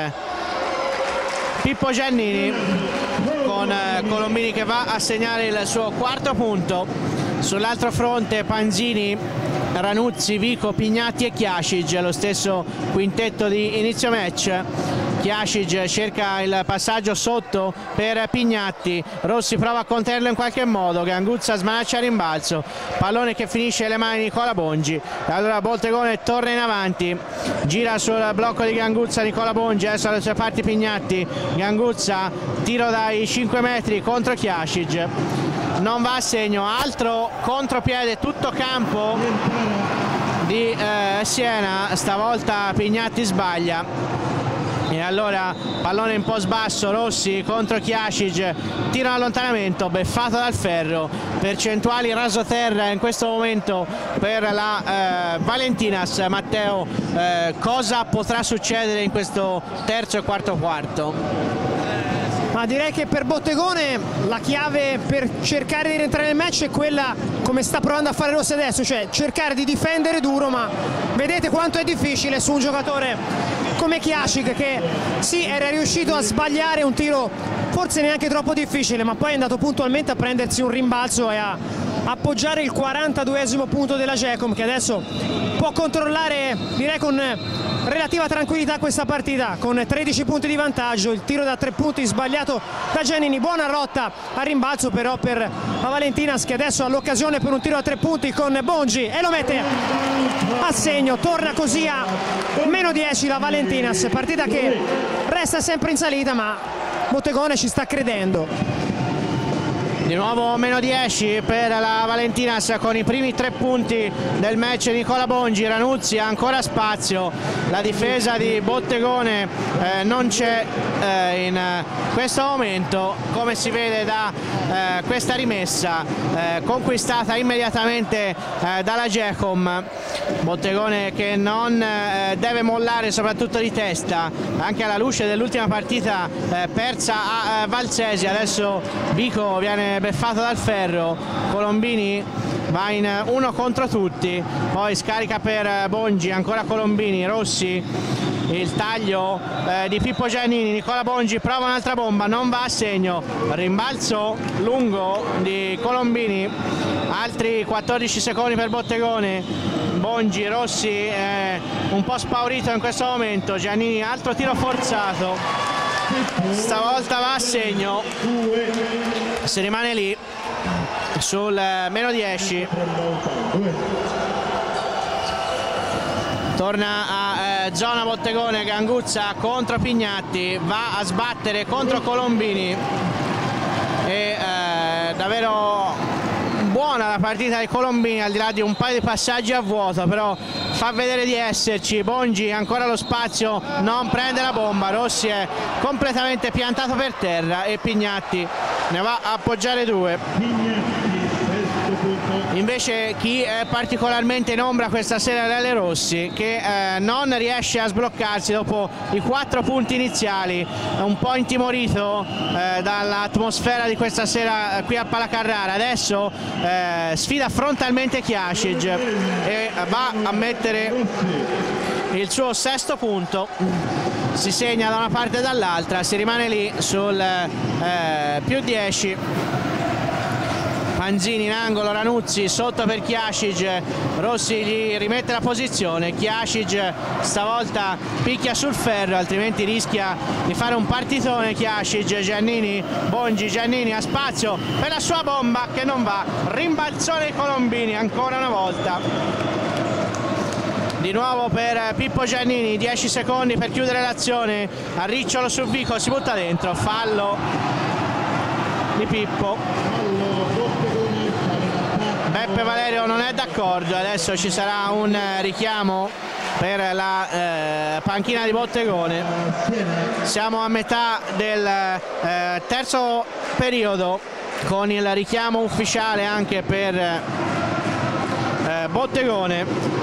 Pippo Giannini, con Colombini che va a segnare il suo 4º punto. Sull'altro fronte Panzini, Ranuzzi, Vico, Pignatti e Chiasic, lo stesso quintetto di inizio match. Chiasic cerca il passaggio sotto per Pignatti, Rossi prova a contenerlo in qualche modo, Ganguzza smanaccia a rimbalzo, pallone che finisce alle mani di Nicola Bongi. Allora Bottegone torna in avanti, gira sul blocco di Ganguzza Nicola Bongi, adesso alle sue parti Pignatti, Ganguzza, tiro dai 5 metri contro Chiasic, non va a segno. Altro contropiede tutto campo di Siena, stavolta Pignatti sbaglia e allora pallone un po' sbasso, Rossi contro Chiasic, tiro in allontanamento, beffato dal ferro, percentuali rasoterra in questo momento per la Valentinas. Matteo, cosa potrà succedere in questo terzo e quarto quarto? Ma direi che per Bottegone la chiave per cercare di rientrare nel match è quella come sta provando a fare Rossi adesso, cioè cercare di difendere duro, ma vedete quanto è difficile su un giocatore come Chiasic, che sì, era riuscito a sbagliare un tiro forse neanche troppo difficile, ma poi è andato puntualmente a prendersi un rimbalzo e a appoggiare il 42° punto della Gecom, che adesso può controllare, direi con relativa tranquillità, questa partita con 13 punti di vantaggio. Il tiro da 3 punti sbagliato da Giannini, buona rotta a rimbalzo però per la Valentinas, che adesso ha l'occasione per un tiro da 3 punti con Bongi e lo mette a segno. Torna così a meno 10 la Valentinas, partita che resta sempre in salita, ma Bottegone ci sta credendo. Di nuovo meno 10 per la Valentinas con i primi 3 punti del match. Nicola Bongi, Ranuzzi, ancora spazio, la difesa di Bottegone non c'è in questo momento, come si vede da questa rimessa conquistata immediatamente dalla Gecom. Bottegone che non deve mollare, soprattutto di testa, anche alla luce dell'ultima partita persa a Valsesi. Adesso Vico viene beffato dal ferro, Colombini va in uno contro tutti, poi scarica per Bongi, ancora Colombini, Rossi, il taglio di Pippo Giannini, Nicola Bongi prova un'altra bomba, non va a segno, rimbalzo lungo di Colombini, altri 14 secondi per Bottegone. Bongi, Rossi un po' spaurito in questo momento, Giannini altro tiro forzato, stavolta va a segno, si rimane lì sul meno 10. Torna a zona Bottegone, Ganguzza contro Pignatti, va a sbattere contro Colombini e davvero buona la partita di Colombini, al di là di un paio di passaggi a vuoto, però fa vedere di esserci. Bongi ancora lo spazio, non prende la bomba, Rossi è completamente piantato per terra e Pignatti ne va a appoggiare 2. Invece chi è particolarmente in ombra questa sera è Lele Rossi, che non riesce a sbloccarsi dopo i 4 punti iniziali, un po' intimorito dall'atmosfera di questa sera qui a Palacarrara. Adesso sfida frontalmente Chiasic e va a mettere il suo 6° punto, si segna da una parte e dall'altra, si rimane lì sul più 10. Panzini in angolo, Ranuzzi sotto per Chiasic, Rossi gli rimette la posizione, Chiasic stavolta picchia sul ferro, altrimenti rischia di fare un partitone. Chiasic, Giannini, Bongi, Giannini ha spazio per la sua bomba che non va, rimbalzone di Colombini ancora una volta. Di nuovo per Pippo Giannini, 10 secondi per chiudere l'azione, a Ricciolo su Vico, si butta dentro, fallo di Pippo. Beppe Valerio non è d'accordo, adesso ci sarà un richiamo per la panchina di Bottegone. Siamo a metà del terzo periodo con il richiamo ufficiale anche per Bottegone.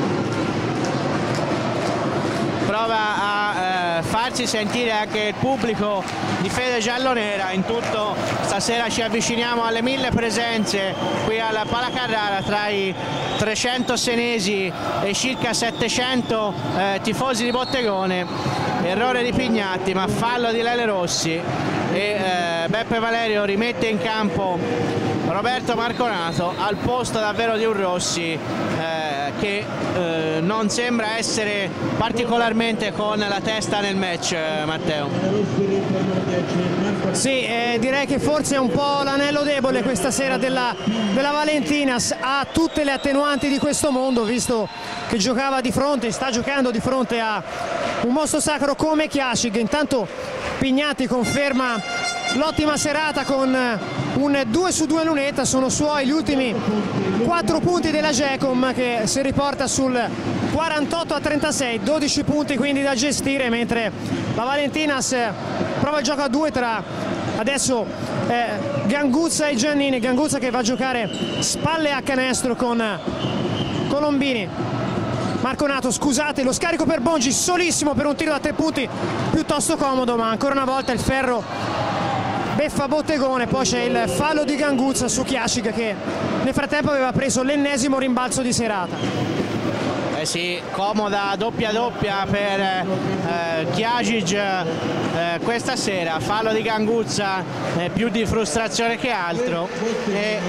Prova a farsi sentire anche il pubblico di fede giallonera. In tutto stasera ci avviciniamo alle 1000 presenze qui alla Palacarrara, tra i 300 senesi e circa 700 tifosi di Bottegone. Errore di Pignatti, ma fallo di Lele Rossi e Beppe Valerio rimette in campo Roberto Marconato al posto davvero di un Rossi che non sembra essere particolarmente con la testa nel match. Matteo. Sì, direi che forse è un po' l'anello debole questa sera della Valentinas, ha tutte le attenuanti di questo mondo, visto che giocava di fronte, sta giocando di fronte a un mostro sacro come Chiasic. Intanto Pignatti conferma l'ottima serata con un 2 su 2 lunetta, sono suoi gli ultimi 4 punti della Gecom che si riporta sul 48-36, 12 punti quindi da gestire, mentre la Valentinas prova il gioco a 2 tra adesso Ganguzza e Giannini. Ganguzza che va a giocare spalle a canestro con Colombini. Marconato, scusate, lo scarico per Bongi solissimo per un tiro da 3 punti piuttosto comodo, ma ancora una volta il ferro beffa Bottegone. Poi c'è il fallo di Ganguzza su Chiasic che nel frattempo aveva preso l'ennesimo rimbalzo di serata. Sì, comoda doppia per Chiasic questa sera, fallo di Ganguzza, più di frustrazione che altro, e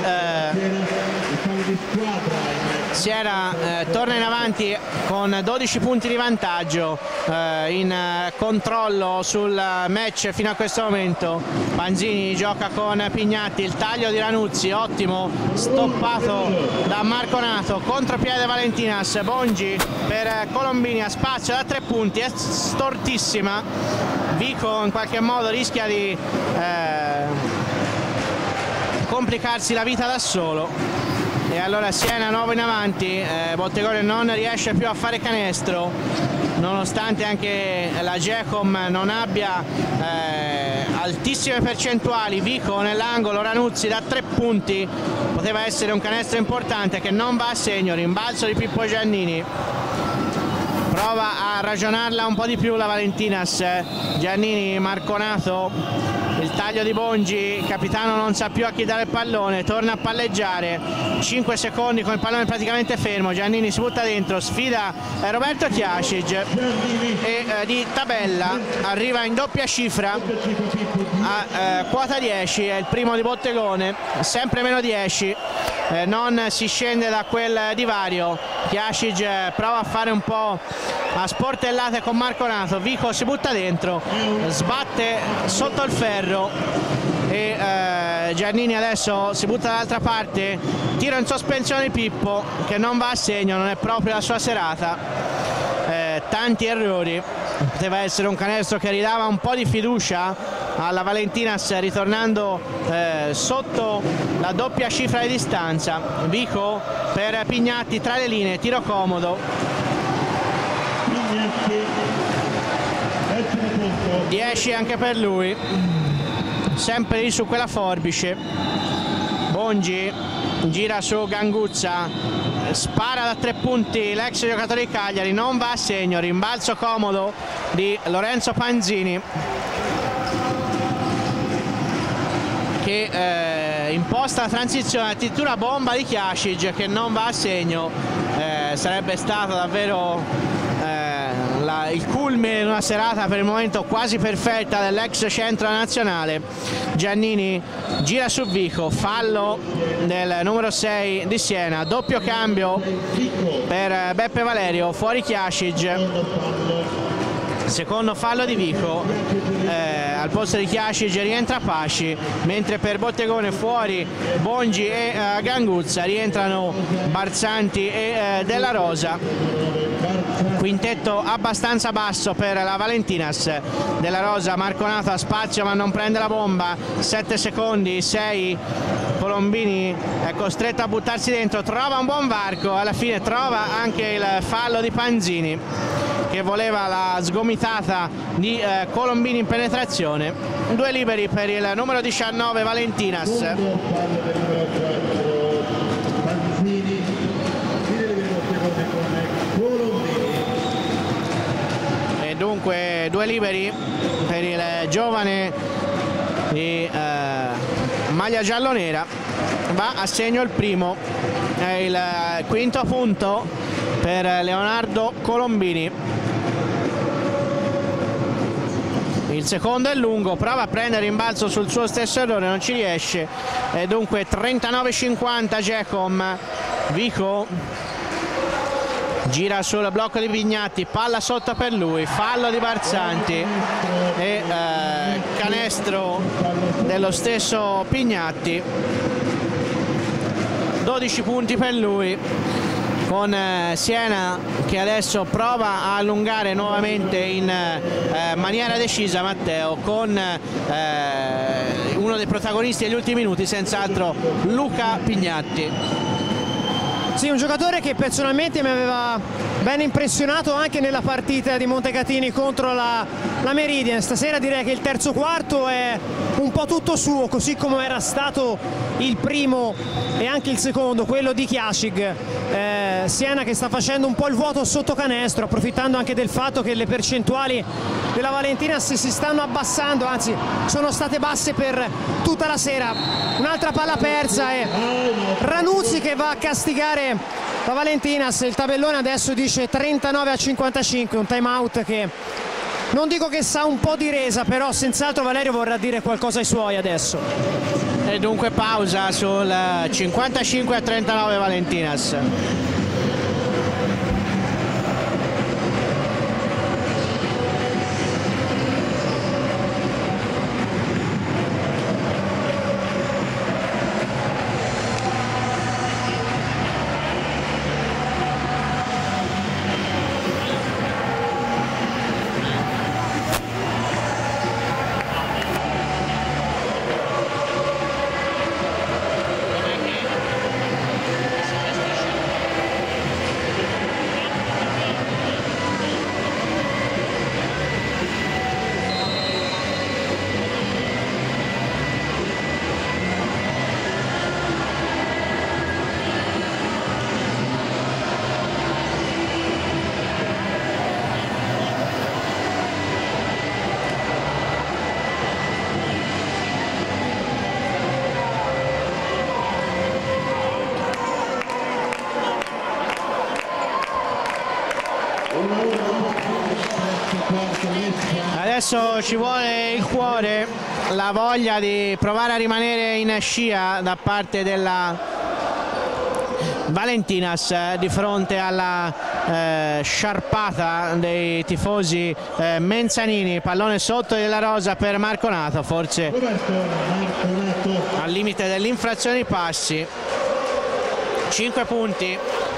Siena torna in avanti con 12 punti di vantaggio, in controllo sul match fino a questo momento. Panzini gioca con Pignatti, il taglio di Ranuzzi ottimo, stoppato da Marconato, contropiede Valentinas, Bongi per Colombini, a spazio da 3 punti, è stortissima, Vico in qualche modo rischia di complicarsi la vita da solo. E allora Siena nuovo in avanti, Bottegone non riesce più a fare canestro, nonostante anche la Gecom non abbia altissime percentuali. Vico nell'angolo, Ranuzzi da 3 punti, poteva essere un canestro importante che non va a segno. Rimbalzo di Pippo Giannini, prova a ragionarla un po' di più la Valentinas. Giannini, Marconato, il taglio di Bongi, il capitano non sa più a chi dare il pallone, torna a palleggiare, 5 secondi con il pallone praticamente fermo. Giannini si butta dentro, sfida Roberto Chiasic e di tabella arriva in doppia cifra a quota 10, è il primo di Bottegone, sempre meno 10, non si scende da quel divario. Chiasic prova a fare un po' a sportellate con Marconato, Vico si butta dentro, sbatte sotto il ferro e Giannini adesso si butta dall'altra parte, tiro in sospensione di Pippo che non va a segno, non è proprio la sua serata, tanti errori. Poteva essere un canestro che ridava un po' di fiducia alla Valentinas, ritornando sotto la doppia cifra di distanza. Vico per Pignatti tra le linee, tiro comodo, 10 anche per lui, sempre lì su quella forbice. Bongi gira su Ganguzza, spara da 3 punti l'ex giocatore di Cagliari, non va a segno. Rimbalzo comodo di Lorenzo Panzini che imposta la transizione, addirittura bomba di Chiasic che non va a segno. Sarebbe stato davvero il culmine di una serata per il momento quasi perfetta dell'ex centro nazionale. Giannini gira su Vico, fallo del numero 6 di Siena, doppio cambio per Beppe Valerio, fuori Chiasic, secondo fallo di Vico, al posto di Chiasic rientra Pasci, mentre per Bottegone fuori Bongi e Ganguzza, rientrano Barzanti e Della Rosa. Quintetto abbastanza basso per la Valentinas. Della Rosa, Marconato ha spazio ma non prende la bomba, 7 secondi, 6, Colombini è costretto a buttarsi dentro, trova un buon varco, alla fine trova anche il fallo di Panzini che voleva la sgomitata di Colombini in penetrazione. 2 liberi per il numero 19 Valentinas. E dunque 2 liberi per il giovane di maglia giallonera. Va a segno il primo, è il quinto punto per Leonardo Colombini. Il secondo è lungo, prova a prendere rimbalzo sul suo stesso errore, non ci riesce, e dunque 39-50 Gecom. Vico gira sul blocco di Pignatti, palla sotto per lui, fallo di Barzanti e canestro dello stesso Pignatti. 12 punti per lui, con Siena che adesso prova a allungare nuovamente in maniera decisa Matteo, con uno dei protagonisti degli ultimi minuti, senz'altro Luca Pignatti. Sì, un giocatore che personalmente mi aveva ben impressionato anche nella partita di Montecatini contro la Meridian. Stasera direi che il terzo quarto è un po' tutto suo, così come era stato il primo e anche il secondo, quello di Chiasic. Siena che sta facendo un po' il vuoto sotto canestro, approfittando anche del fatto che le percentuali della Valentinas si stanno abbassando, anzi sono state basse per tutta la sera. Un'altra palla persa e Ranuzzi che va a castigare la Valentinas. Il tabellone adesso dice 39-55, un time out che non dico che sa un po' di resa, però senz'altro Valerio vorrà dire qualcosa ai suoi adesso. E dunque pausa sul 55-39 Valentinas. Adesso ci vuole il cuore, la voglia di provare a rimanere in scia da parte della Valentinas di fronte alla sciarpata dei tifosi menzanini. Pallone sotto della Rosa per Marconato, forse al limite dell'infrazione di passi. 5 punti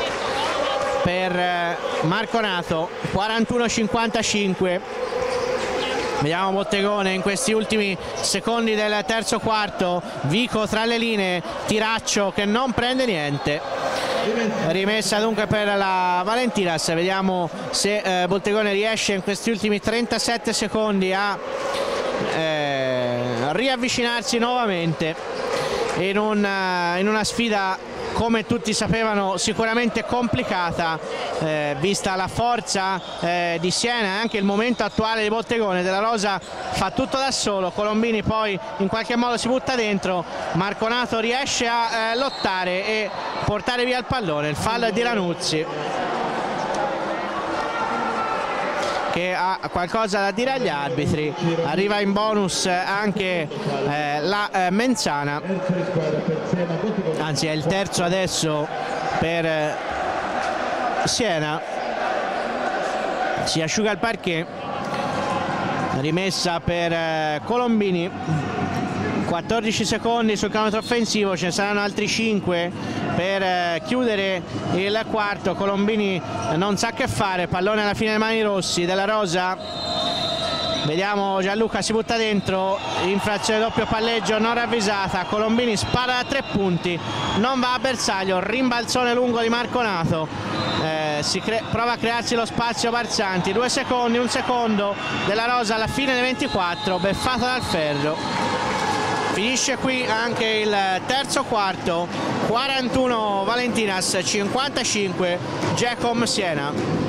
per Marconato, 41-55. Vediamo Bottegone in questi ultimi secondi del terzo quarto. Vico tra le linee, tiraccio che non prende niente. Rimessa dunque per la Valentinas. Vediamo se Bottegone riesce in questi ultimi 37 secondi a riavvicinarsi nuovamente in una sfida, come tutti sapevano, sicuramente complicata, vista la forza di Siena e anche il momento attuale di Bottegone. Della Rosa fa tutto da solo, Colombini poi in qualche modo si butta dentro, Marconato riesce a lottare e portare via il pallone. Il fallo è di Ranuzzi, che ha qualcosa da dire agli arbitri. Arriva in bonus anche la Menzana, anzi è il terzo adesso per Siena. Si asciuga il parquet. Rimessa per Colombini, 14 secondi sul cronometro offensivo, ce ne saranno altri 5 per chiudere il quarto. Colombini non sa che fare, pallone alla fine delle mani rossi. Della Rosa, vediamo Gianluca si butta dentro, infrazione doppio palleggio non ravvisata. Colombini spara da 3 punti, non va a bersaglio, rimbalzone lungo di Marconato. Prova a crearsi lo spazio Barzanti, 2 secondi, 1 secondo. Della Rosa alla fine dei 24, beffato dal ferro. Finisce qui anche il terzo quarto, 41 Valentinas, 55 Gecom Siena.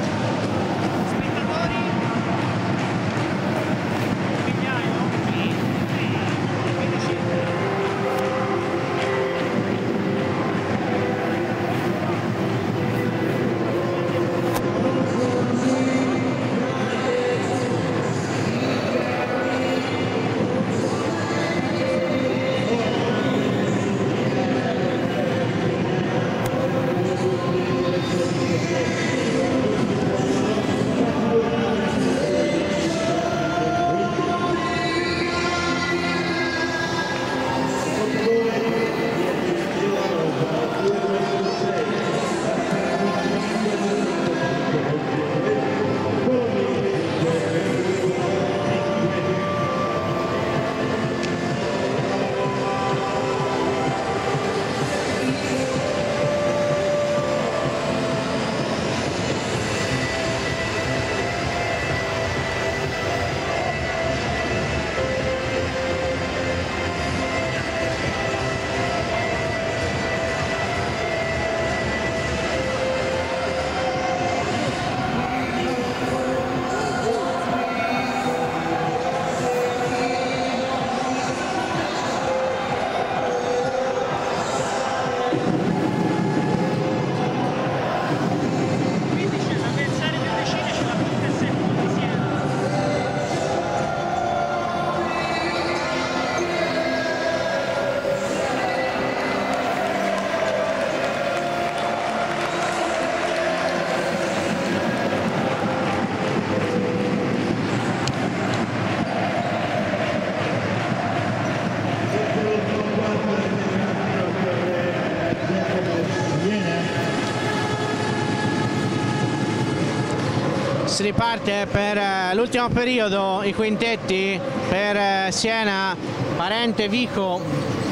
Si riparte per l'ultimo periodo, i quintetti per Siena: Parente, Vico,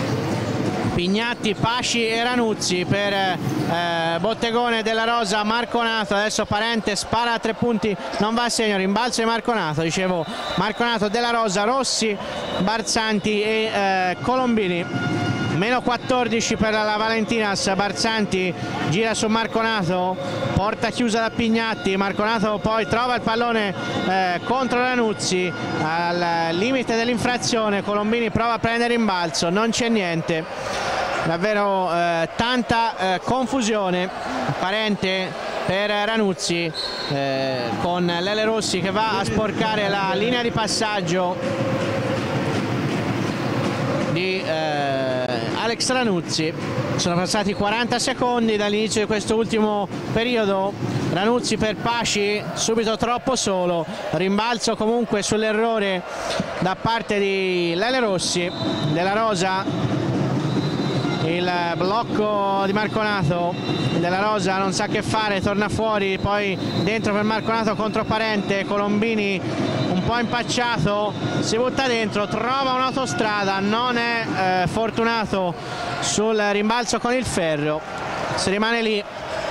Pignatti, Pasci e Ranuzzi. Per Bottegone, Della Rosa, Marconato. Adesso Parente spara a 3 punti, non va a segno, rimbalzo di Marconato. Dicevo Marconato, Della Rosa, Rossi, Barzanti e Colombini. Meno 14 per la Valentinas. Barzanti gira su Marconato, porta chiusa da Pignatti. Marconato poi trova il pallone contro Ranuzzi al limite dell'infrazione. Colombini prova a prendere rimbalzo, non c'è niente. Davvero tanta confusione. Parente per Ranuzzi, con Lele Rossi che va a sporcare la linea di passaggio di Alex Ranuzzi. Sono passati 40 secondi dall'inizio di questo ultimo periodo. Ranuzzi per Paci, subito troppo solo, rimbalzo comunque sull'errore da parte di Lele Rossi. Della Rosa, il blocco di Marconato, Della Rosa non sa che fare, torna fuori, poi dentro per Marconato contro Parente, Colombini un po' impacciato, si butta dentro, trova un'autostrada, non è fortunato sul rimbalzo con il ferro, si rimane lì.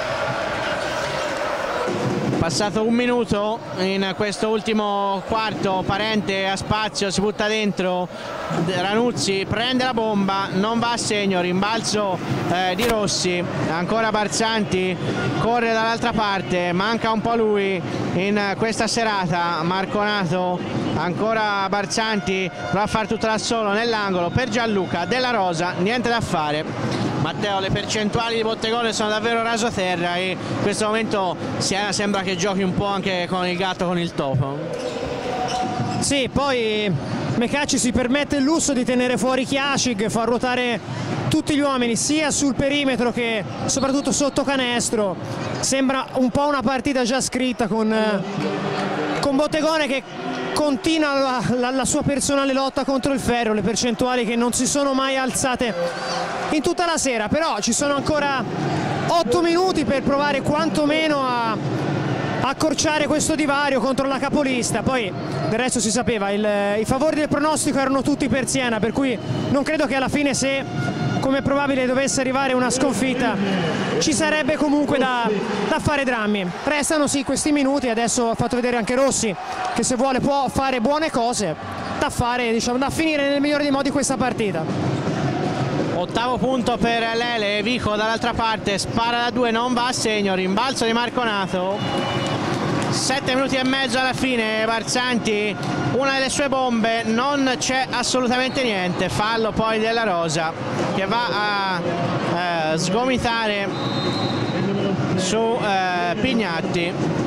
Passato un minuto in questo ultimo quarto, Parente ha spazio, si butta dentro, Ranuzzi prende la bomba, non va a segno, rimbalzo di Rossi, ancora Barzanti, corre dall'altra parte, manca un po' lui in questa serata, Marconato, ancora Barzanti, prova a fare tutto da solo nell'angolo per Gianluca, Della Rosa, niente da fare. Matteo, le percentuali di Bottegone sono davvero rasoterra e in questo momento sembra che giochi un po' anche con il gatto, con il topo. Sì, poi Mecacci si permette il lusso di tenere fuori Chiascig, fa ruotare tutti gli uomini sia sul perimetro che soprattutto sotto canestro. Sembra un po' una partita già scritta con Bottegone che continua la sua personale lotta contro il ferro, le percentuali che non si sono mai alzate in tutta la sera, però ci sono ancora 8 minuti per provare quantomeno a accorciare questo divario contro la capolista. Poi del resto si sapeva, i favori del pronostico erano tutti per Siena, per cui non credo che alla fine, se come probabile dovesse arrivare una sconfitta, ci sarebbe comunque da fare drammi. Restano sì questi minuti, adesso ha fatto vedere anche Rossi che se vuole può fare buone cose da fare, diciamo, da finire nel migliore dei modi questa partita. Ottavo punto per Lele, Vico dall'altra parte, spara da 2, non va a segno, rimbalzo di Marconato. 7 minuti e mezzo alla fine, Barzanti, una delle sue bombe, non c'è assolutamente niente, fallo poi Della Rosa che va a sgomitare su Pignatti.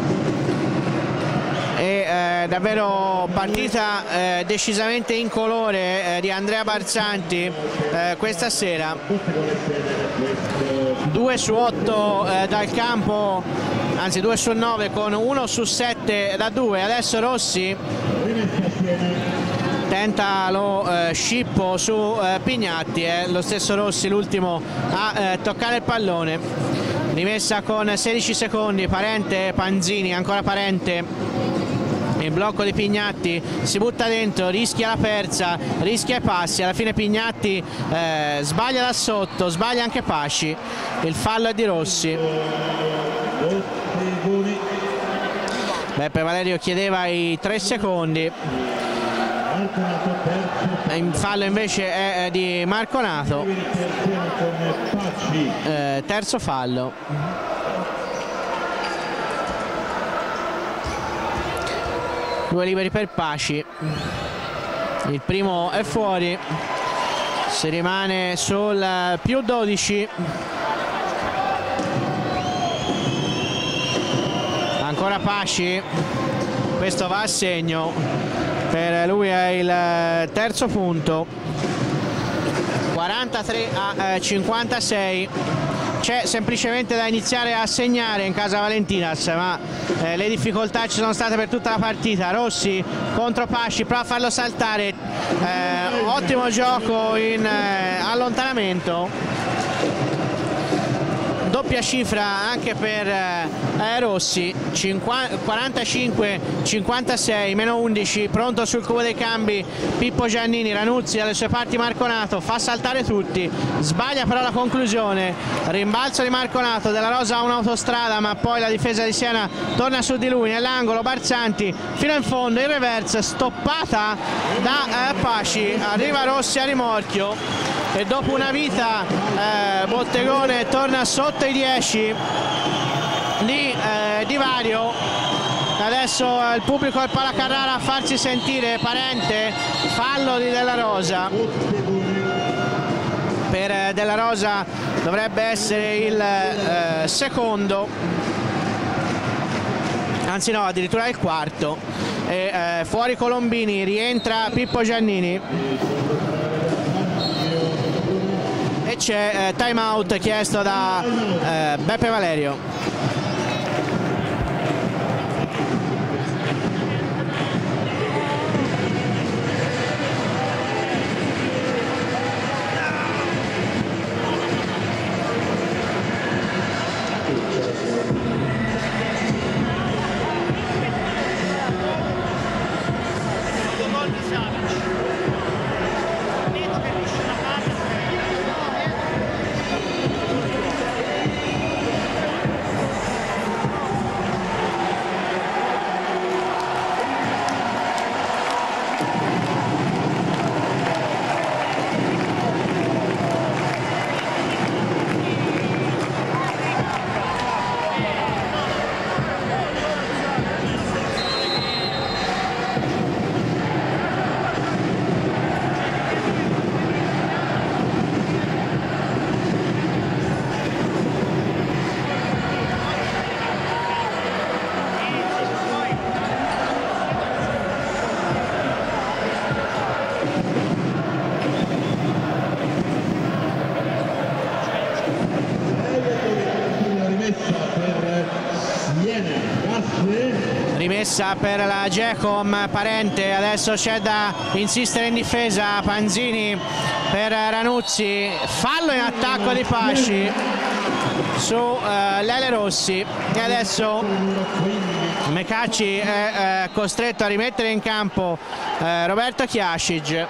E davvero partita decisamente incolore di Andrea Barzanti questa sera. 2 su 8 dal campo, anzi 2 su 9 con 1 su 7 da 2. Adesso Rossi tenta lo scippo su Pignatti, lo stesso Rossi l'ultimo a toccare il pallone. Rimessa con 16 secondi, Parente, Panzini, ancora Parente, il blocco di Pignatti, si butta dentro, rischia la persa, rischia i passi, alla fine Pignatti sbaglia da sotto, sbaglia anche Pasci, il fallo è di Rossi. Beppe Valerio chiedeva i 3 secondi, il fallo invece è di Marconato, terzo fallo. 2 liberi per Paci, il primo è fuori, si rimane sul più 12. Ancora Paci, questo va a segno, per lui è il terzo punto. 43 a 56. C'è semplicemente da iniziare a segnare in casa Valentinas, ma le difficoltà ci sono state per tutta la partita. Rossi contro Pasci, prova a farlo saltare, ottimo gioco in allontanamento, doppia cifra anche per Rossi, 45-56, meno 11, pronto sul cubo dei cambi Pippo Giannini. Ranuzzi dalle sue parti Marconato, fa saltare tutti, sbaglia però la conclusione, rimbalzo di Marconato, Della Rosa ha un'autostrada ma poi la difesa di Siena torna su di lui, nell'angolo Barzanti fino in fondo, in reverse, stoppata da Paci, arriva Rossi a rimorchio e dopo una vita Bottegone torna sotto i 10 di divario. Adesso il pubblico al Palacarrara a farsi sentire. Parente, fallo di Della Rosa, per Della Rosa dovrebbe essere il secondo. anzi no, addirittura il quarto. E, fuori Colombini, rientra Pippo Giannini e c'è time out chiesto da Beppe Valerio. Rimessa per la Gecom, Parente, adesso c'è da insistere in difesa, Panzini per Ranuzzi, fallo in attacco di Pasci su Lele Rossi e adesso Mecacci è costretto a rimettere in campo Roberto Chiasic.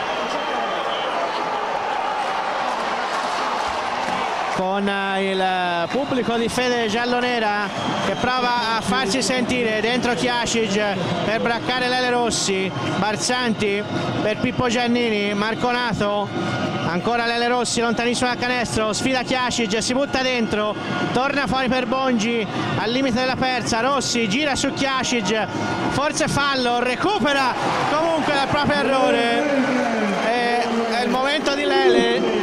Con il pubblico di fede giallonera che prova a farsi sentire dentro Chiasic per braccare Lele Rossi, Barzanti per Pippo Giannini, Marconato, ancora Lele Rossi lontanissimo dal canestro, sfida Chiasic, si butta dentro, torna fuori per Bongi al limite della persa, Rossi gira su Chiasic, forse fallo, recupera comunque dal proprio errore e è il momento di Lele.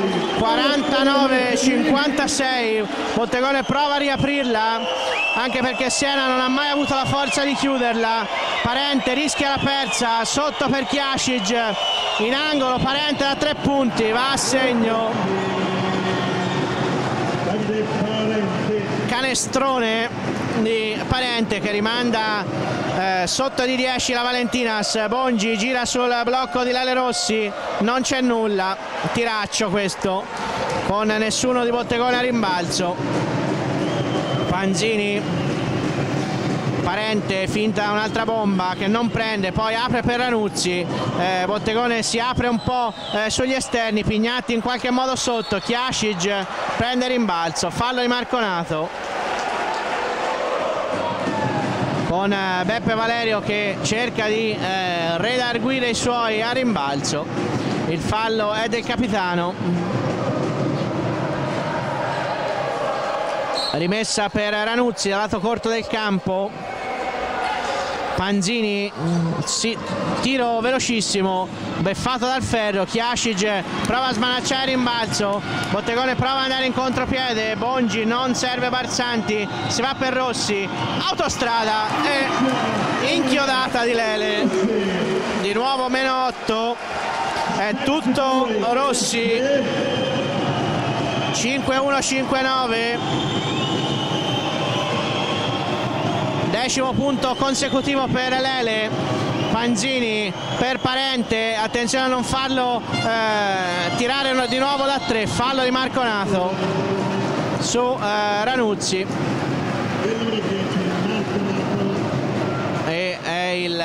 49-56, Bottegone prova a riaprirla anche perché Siena non ha mai avuto la forza di chiuderla. Parente rischia la persa, sotto per Chiasic, in angolo Parente da 3 punti, va a segno. Canestrone di Parente che rimanda sotto di 10 la Valentinas. Bongi gira sul blocco di Lele Rossi, non c'è nulla, tiraccio questo con nessuno di Bottegone a rimbalzo. Panzini, Parente finta un'altra bomba che non prende, poi apre per Ranuzzi, Bottegone si apre un po' sugli esterni, Pignatti in qualche modo sotto, Chiasic prende rimbalzo, fallo di Marconato. Con Beppe Valerio che cerca di redarguire i suoi a rimbalzo. Il fallo è del capitano. Rimessa per Ranuzzi dal lato corto del campo. Panzini, sì, tiro velocissimo, beffato dal ferro. Chiasic prova a smanacciare il rimbalzo, Bottegone prova ad andare in contropiede, Bongi non serve Barzanti, si va per Rossi, autostrada e inchiodata di Lele, di nuovo -8, è tutto Rossi. 5-1-5-9, 10° punto consecutivo per Lele. Panzini per Parente, attenzione a non farlo tirare di nuovo da 3, fallo di Marconato su Ranuzzi e è il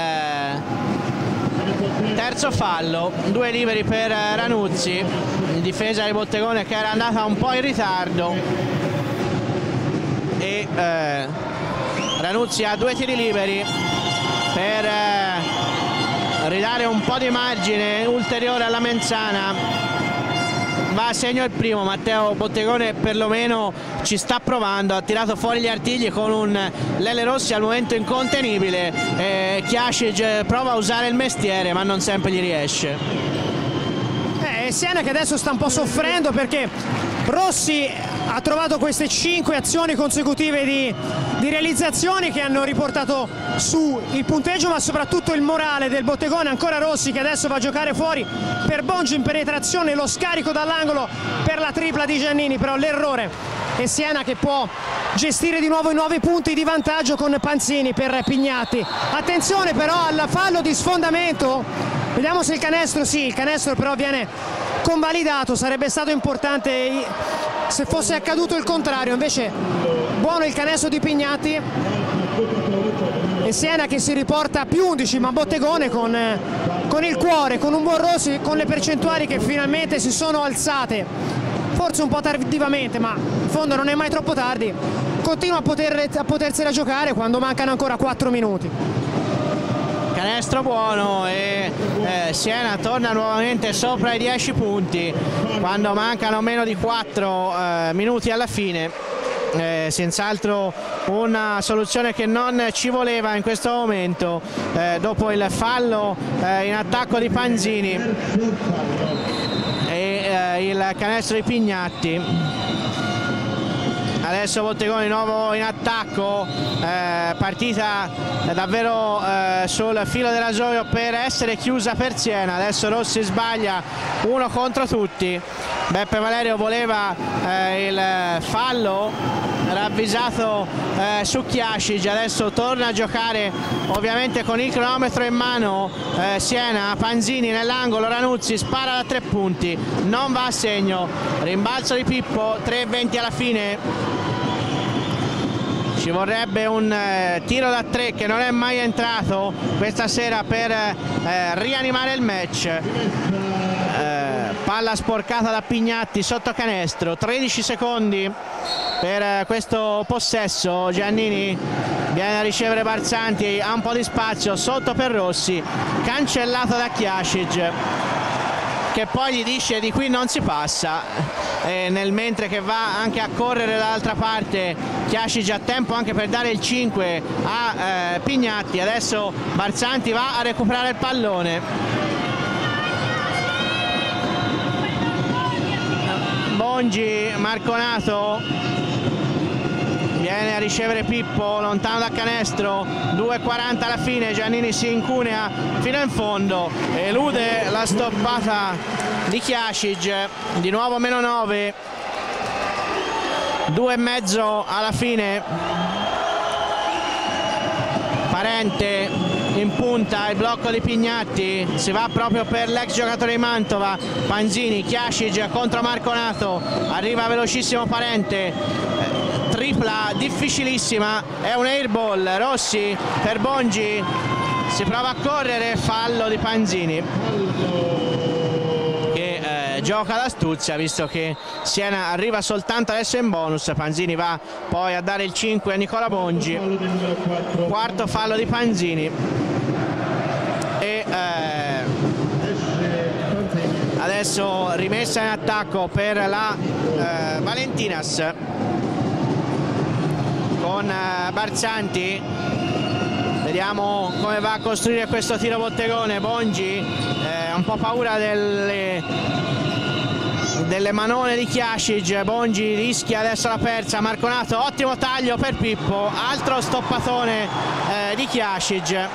terzo fallo, 2 liberi per Ranuzzi, in difesa di Bottegone che era andata un po' in ritardo e Ranuzzi ha 2 tiri liberi per ridare un po' di margine ulteriore alla Menzana. Va a segno il primo, Matteo Bottegone perlomeno ci sta provando, ha tirato fuori gli artigli con un Lele Rossi al momento incontenibile, Chiasic prova a usare il mestiere ma non sempre gli riesce. Siena che adesso sta un po' soffrendo perché Rossi ha trovato queste 5 azioni consecutive di realizzazioni che hanno riportato su il punteggio, ma soprattutto il morale del Bottegone. Ancora Rossi che adesso va a giocare fuori per Bongi in penetrazione, lo scarico dall'angolo per la tripla di Giannini, però l'errore, e Siena che può gestire di nuovo i 9 punti di vantaggio con Panzini per Pignatti. Attenzione però al fallo di sfondamento, vediamo se il canestro, sì, il canestro però viene convalidato. Sarebbe stato importante se fosse accaduto il contrario, invece buono il canestro di Pignatti e Siena che si riporta a più 11, ma Bottegone con il cuore, con un buon Rossi, con le percentuali che finalmente si sono alzate, forse un po' tardivamente, ma in fondo non è mai troppo tardi, continua a potersela giocare quando mancano ancora 4 minuti. Canestro buono e Siena torna nuovamente sopra i 10 punti quando mancano meno di 4 minuti alla fine. Senz'altro una soluzione che non ci voleva in questo momento dopo il fallo in attacco di Panzini e il canestro di Pignatti. Adesso Bottegone di nuovo in attacco, partita davvero sul filo del rasoio per essere chiusa per Siena. Adesso Rossi sbaglia, uno contro tutti. Beppe Valerio voleva il fallo ravvisato su Chiasic, adesso torna a giocare ovviamente con il cronometro in mano Siena. Panzini nell'angolo, Ranuzzi spara da 3 punti, non va a segno, rimbalzo di Pippo, 3:20 alla fine. Ci vorrebbe un tiro da 3 che non è mai entrato questa sera per rianimare il match. Palla sporcata da Pignatti sotto canestro, 13 secondi per questo possesso. Giannini viene a ricevere Barzanti, ha un po' di spazio sotto per Rossi, cancellato da Chiasic che poi gli dice di qui non si passa, nel mentre che va anche a correre dall'altra parte. Chiasic ha tempo anche per dare il 5 a Pignatti. Adesso Barzanti va a recuperare il pallone, Bongi, Marconato viene a ricevere Pippo lontano dal canestro, 2:40 alla fine. Giannini si incunea fino in fondo, elude la stoppata di Chiasic, di nuovo meno 9, 2,5 alla fine. Parente in punta, il blocco di Pignatti, si va proprio per l'ex giocatore di Mantova. Panzini, Chiasic contro Marconato, arriva velocissimo Parente, tripla difficilissima, è un airball. Rossi per Bongi, si prova a correre, fallo di Panzini che gioca l'astuzia, visto che Siena arriva soltanto adesso in bonus. Panzini va poi a dare il 5 a Nicola Bongi, quarto fallo di Panzini e adesso rimessa in attacco per la Valentinas con Barzanti. Vediamo come va a costruire questo tiro Bottegone. Bongi ha un po' paura delle manone di Chiasic. Bongi rischia adesso la persa. Marconato, ottimo taglio per Pippo, altro stoppatone di Chiasic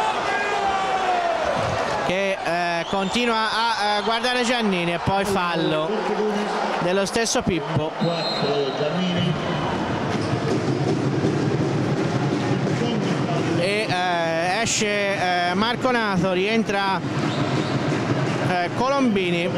che continua a guardare Giannini e poi fallo dello stesso Pippo. E esce Marconato, rientra Colombini.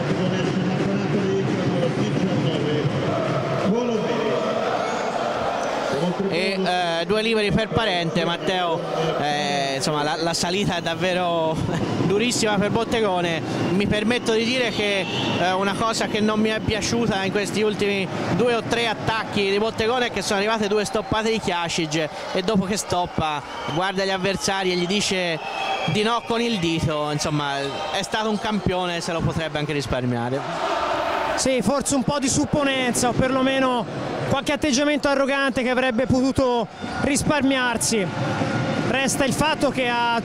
E 2 liberi per Parente. Matteo, insomma la salita è davvero durissima per Bottegone. Mi permetto di dire che una cosa che non mi è piaciuta in questi ultimi 2 o 3 attacchi di Bottegone è che sono arrivate 2 stoppate di Chiasic e dopo che stoppa guarda gli avversari e gli dice di no con il dito. Insomma, è stato un campione, se lo potrebbe anche risparmiare. Sì, forse un po' di supponenza o perlomeno qualche atteggiamento arrogante che avrebbe potuto risparmiarsi. Resta il fatto che ha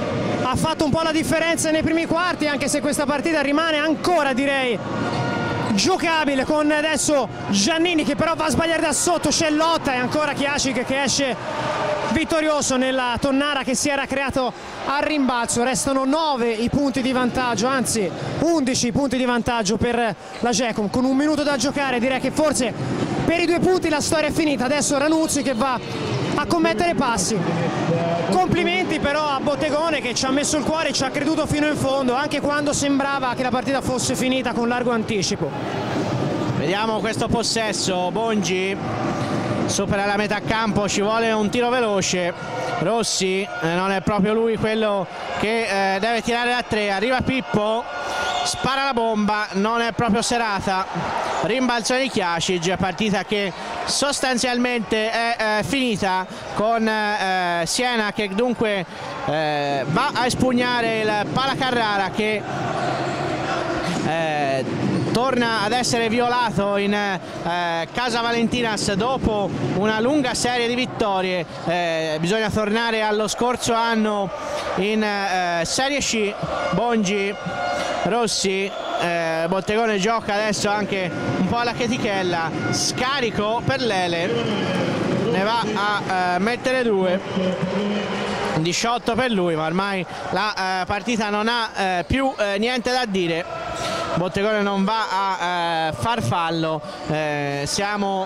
fatto un po' la differenza nei primi quarti, anche se questa partita rimane ancora, direi, giocabile, con adesso Giannini che però va a sbagliare da sotto, c'è lotta e ancora Chiacic che esce vittorioso nella tonnara che si era creato al rimbalzo. Restano 9 i punti di vantaggio, anzi 11 i punti di vantaggio per la Gecom. Con un minuto da giocare direi che forse per i 2 punti la storia è finita. Adesso Ranuzzi che va a commettere passi. Complimenti però a Bottegone che ci ha messo il cuore e ci ha creduto fino in fondo, anche quando sembrava che la partita fosse finita con largo anticipo. Vediamo questo possesso. Bongi supera la metà campo, ci vuole un tiro veloce. Rossi non è proprio lui quello che deve tirare da 3. Arriva Pippo, spara la bomba, non è proprio serata. Rimbalzo di Chiacic, partita che sostanzialmente è finita con Siena che dunque va a espugnare il Pala Carrara che torna ad essere violato in casa Valentinas dopo una lunga serie di vittorie. Bisogna tornare allo scorso anno in Serie C. Bongi, Rossi, Bottegone gioca adesso anche un po' alla chetichella, scarico per Lele, ne va a mettere 2, 18 per lui, ma ormai la partita non ha più niente da dire. Bottegone non va a far fallo, siamo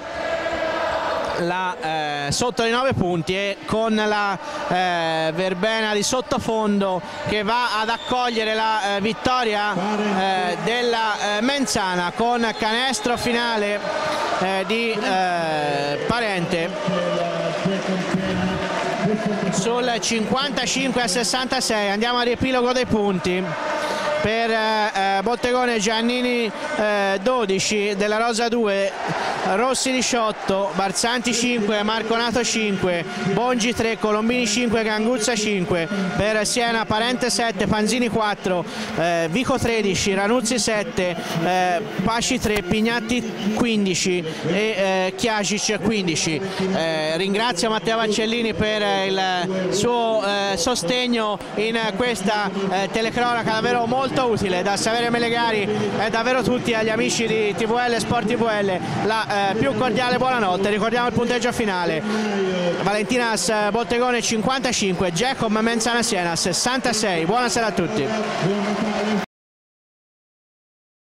sotto i 9 punti e con la verbena di sottofondo che va ad accogliere la vittoria della Menzana con canestro finale di Parente sul 55-66. Andiamo al riepilogo dei punti. Per Bottegone Giannini 12, Della Rosa 2, Rossi 18, Barzanti 5, Marconato 5, Bongi 3, Colombini 5, Ganguzza 5. Per Siena Parente 7, Panzini 4, Vico 13, Ranuzzi 7, Pasci 3, Pignatti 15 e Chiacic 15. Ringrazio Matteo Vaccellini per il suo sostegno in questa telecronaca davvero molto utile. Da Saverio Melegari e davvero tutti agli amici di TVL Sport TVL la più cordiale buonanotte. Ricordiamo il punteggio finale: Valentinas Bottegone 55, Gecom Menzana Siena 66. Buonasera a tutti.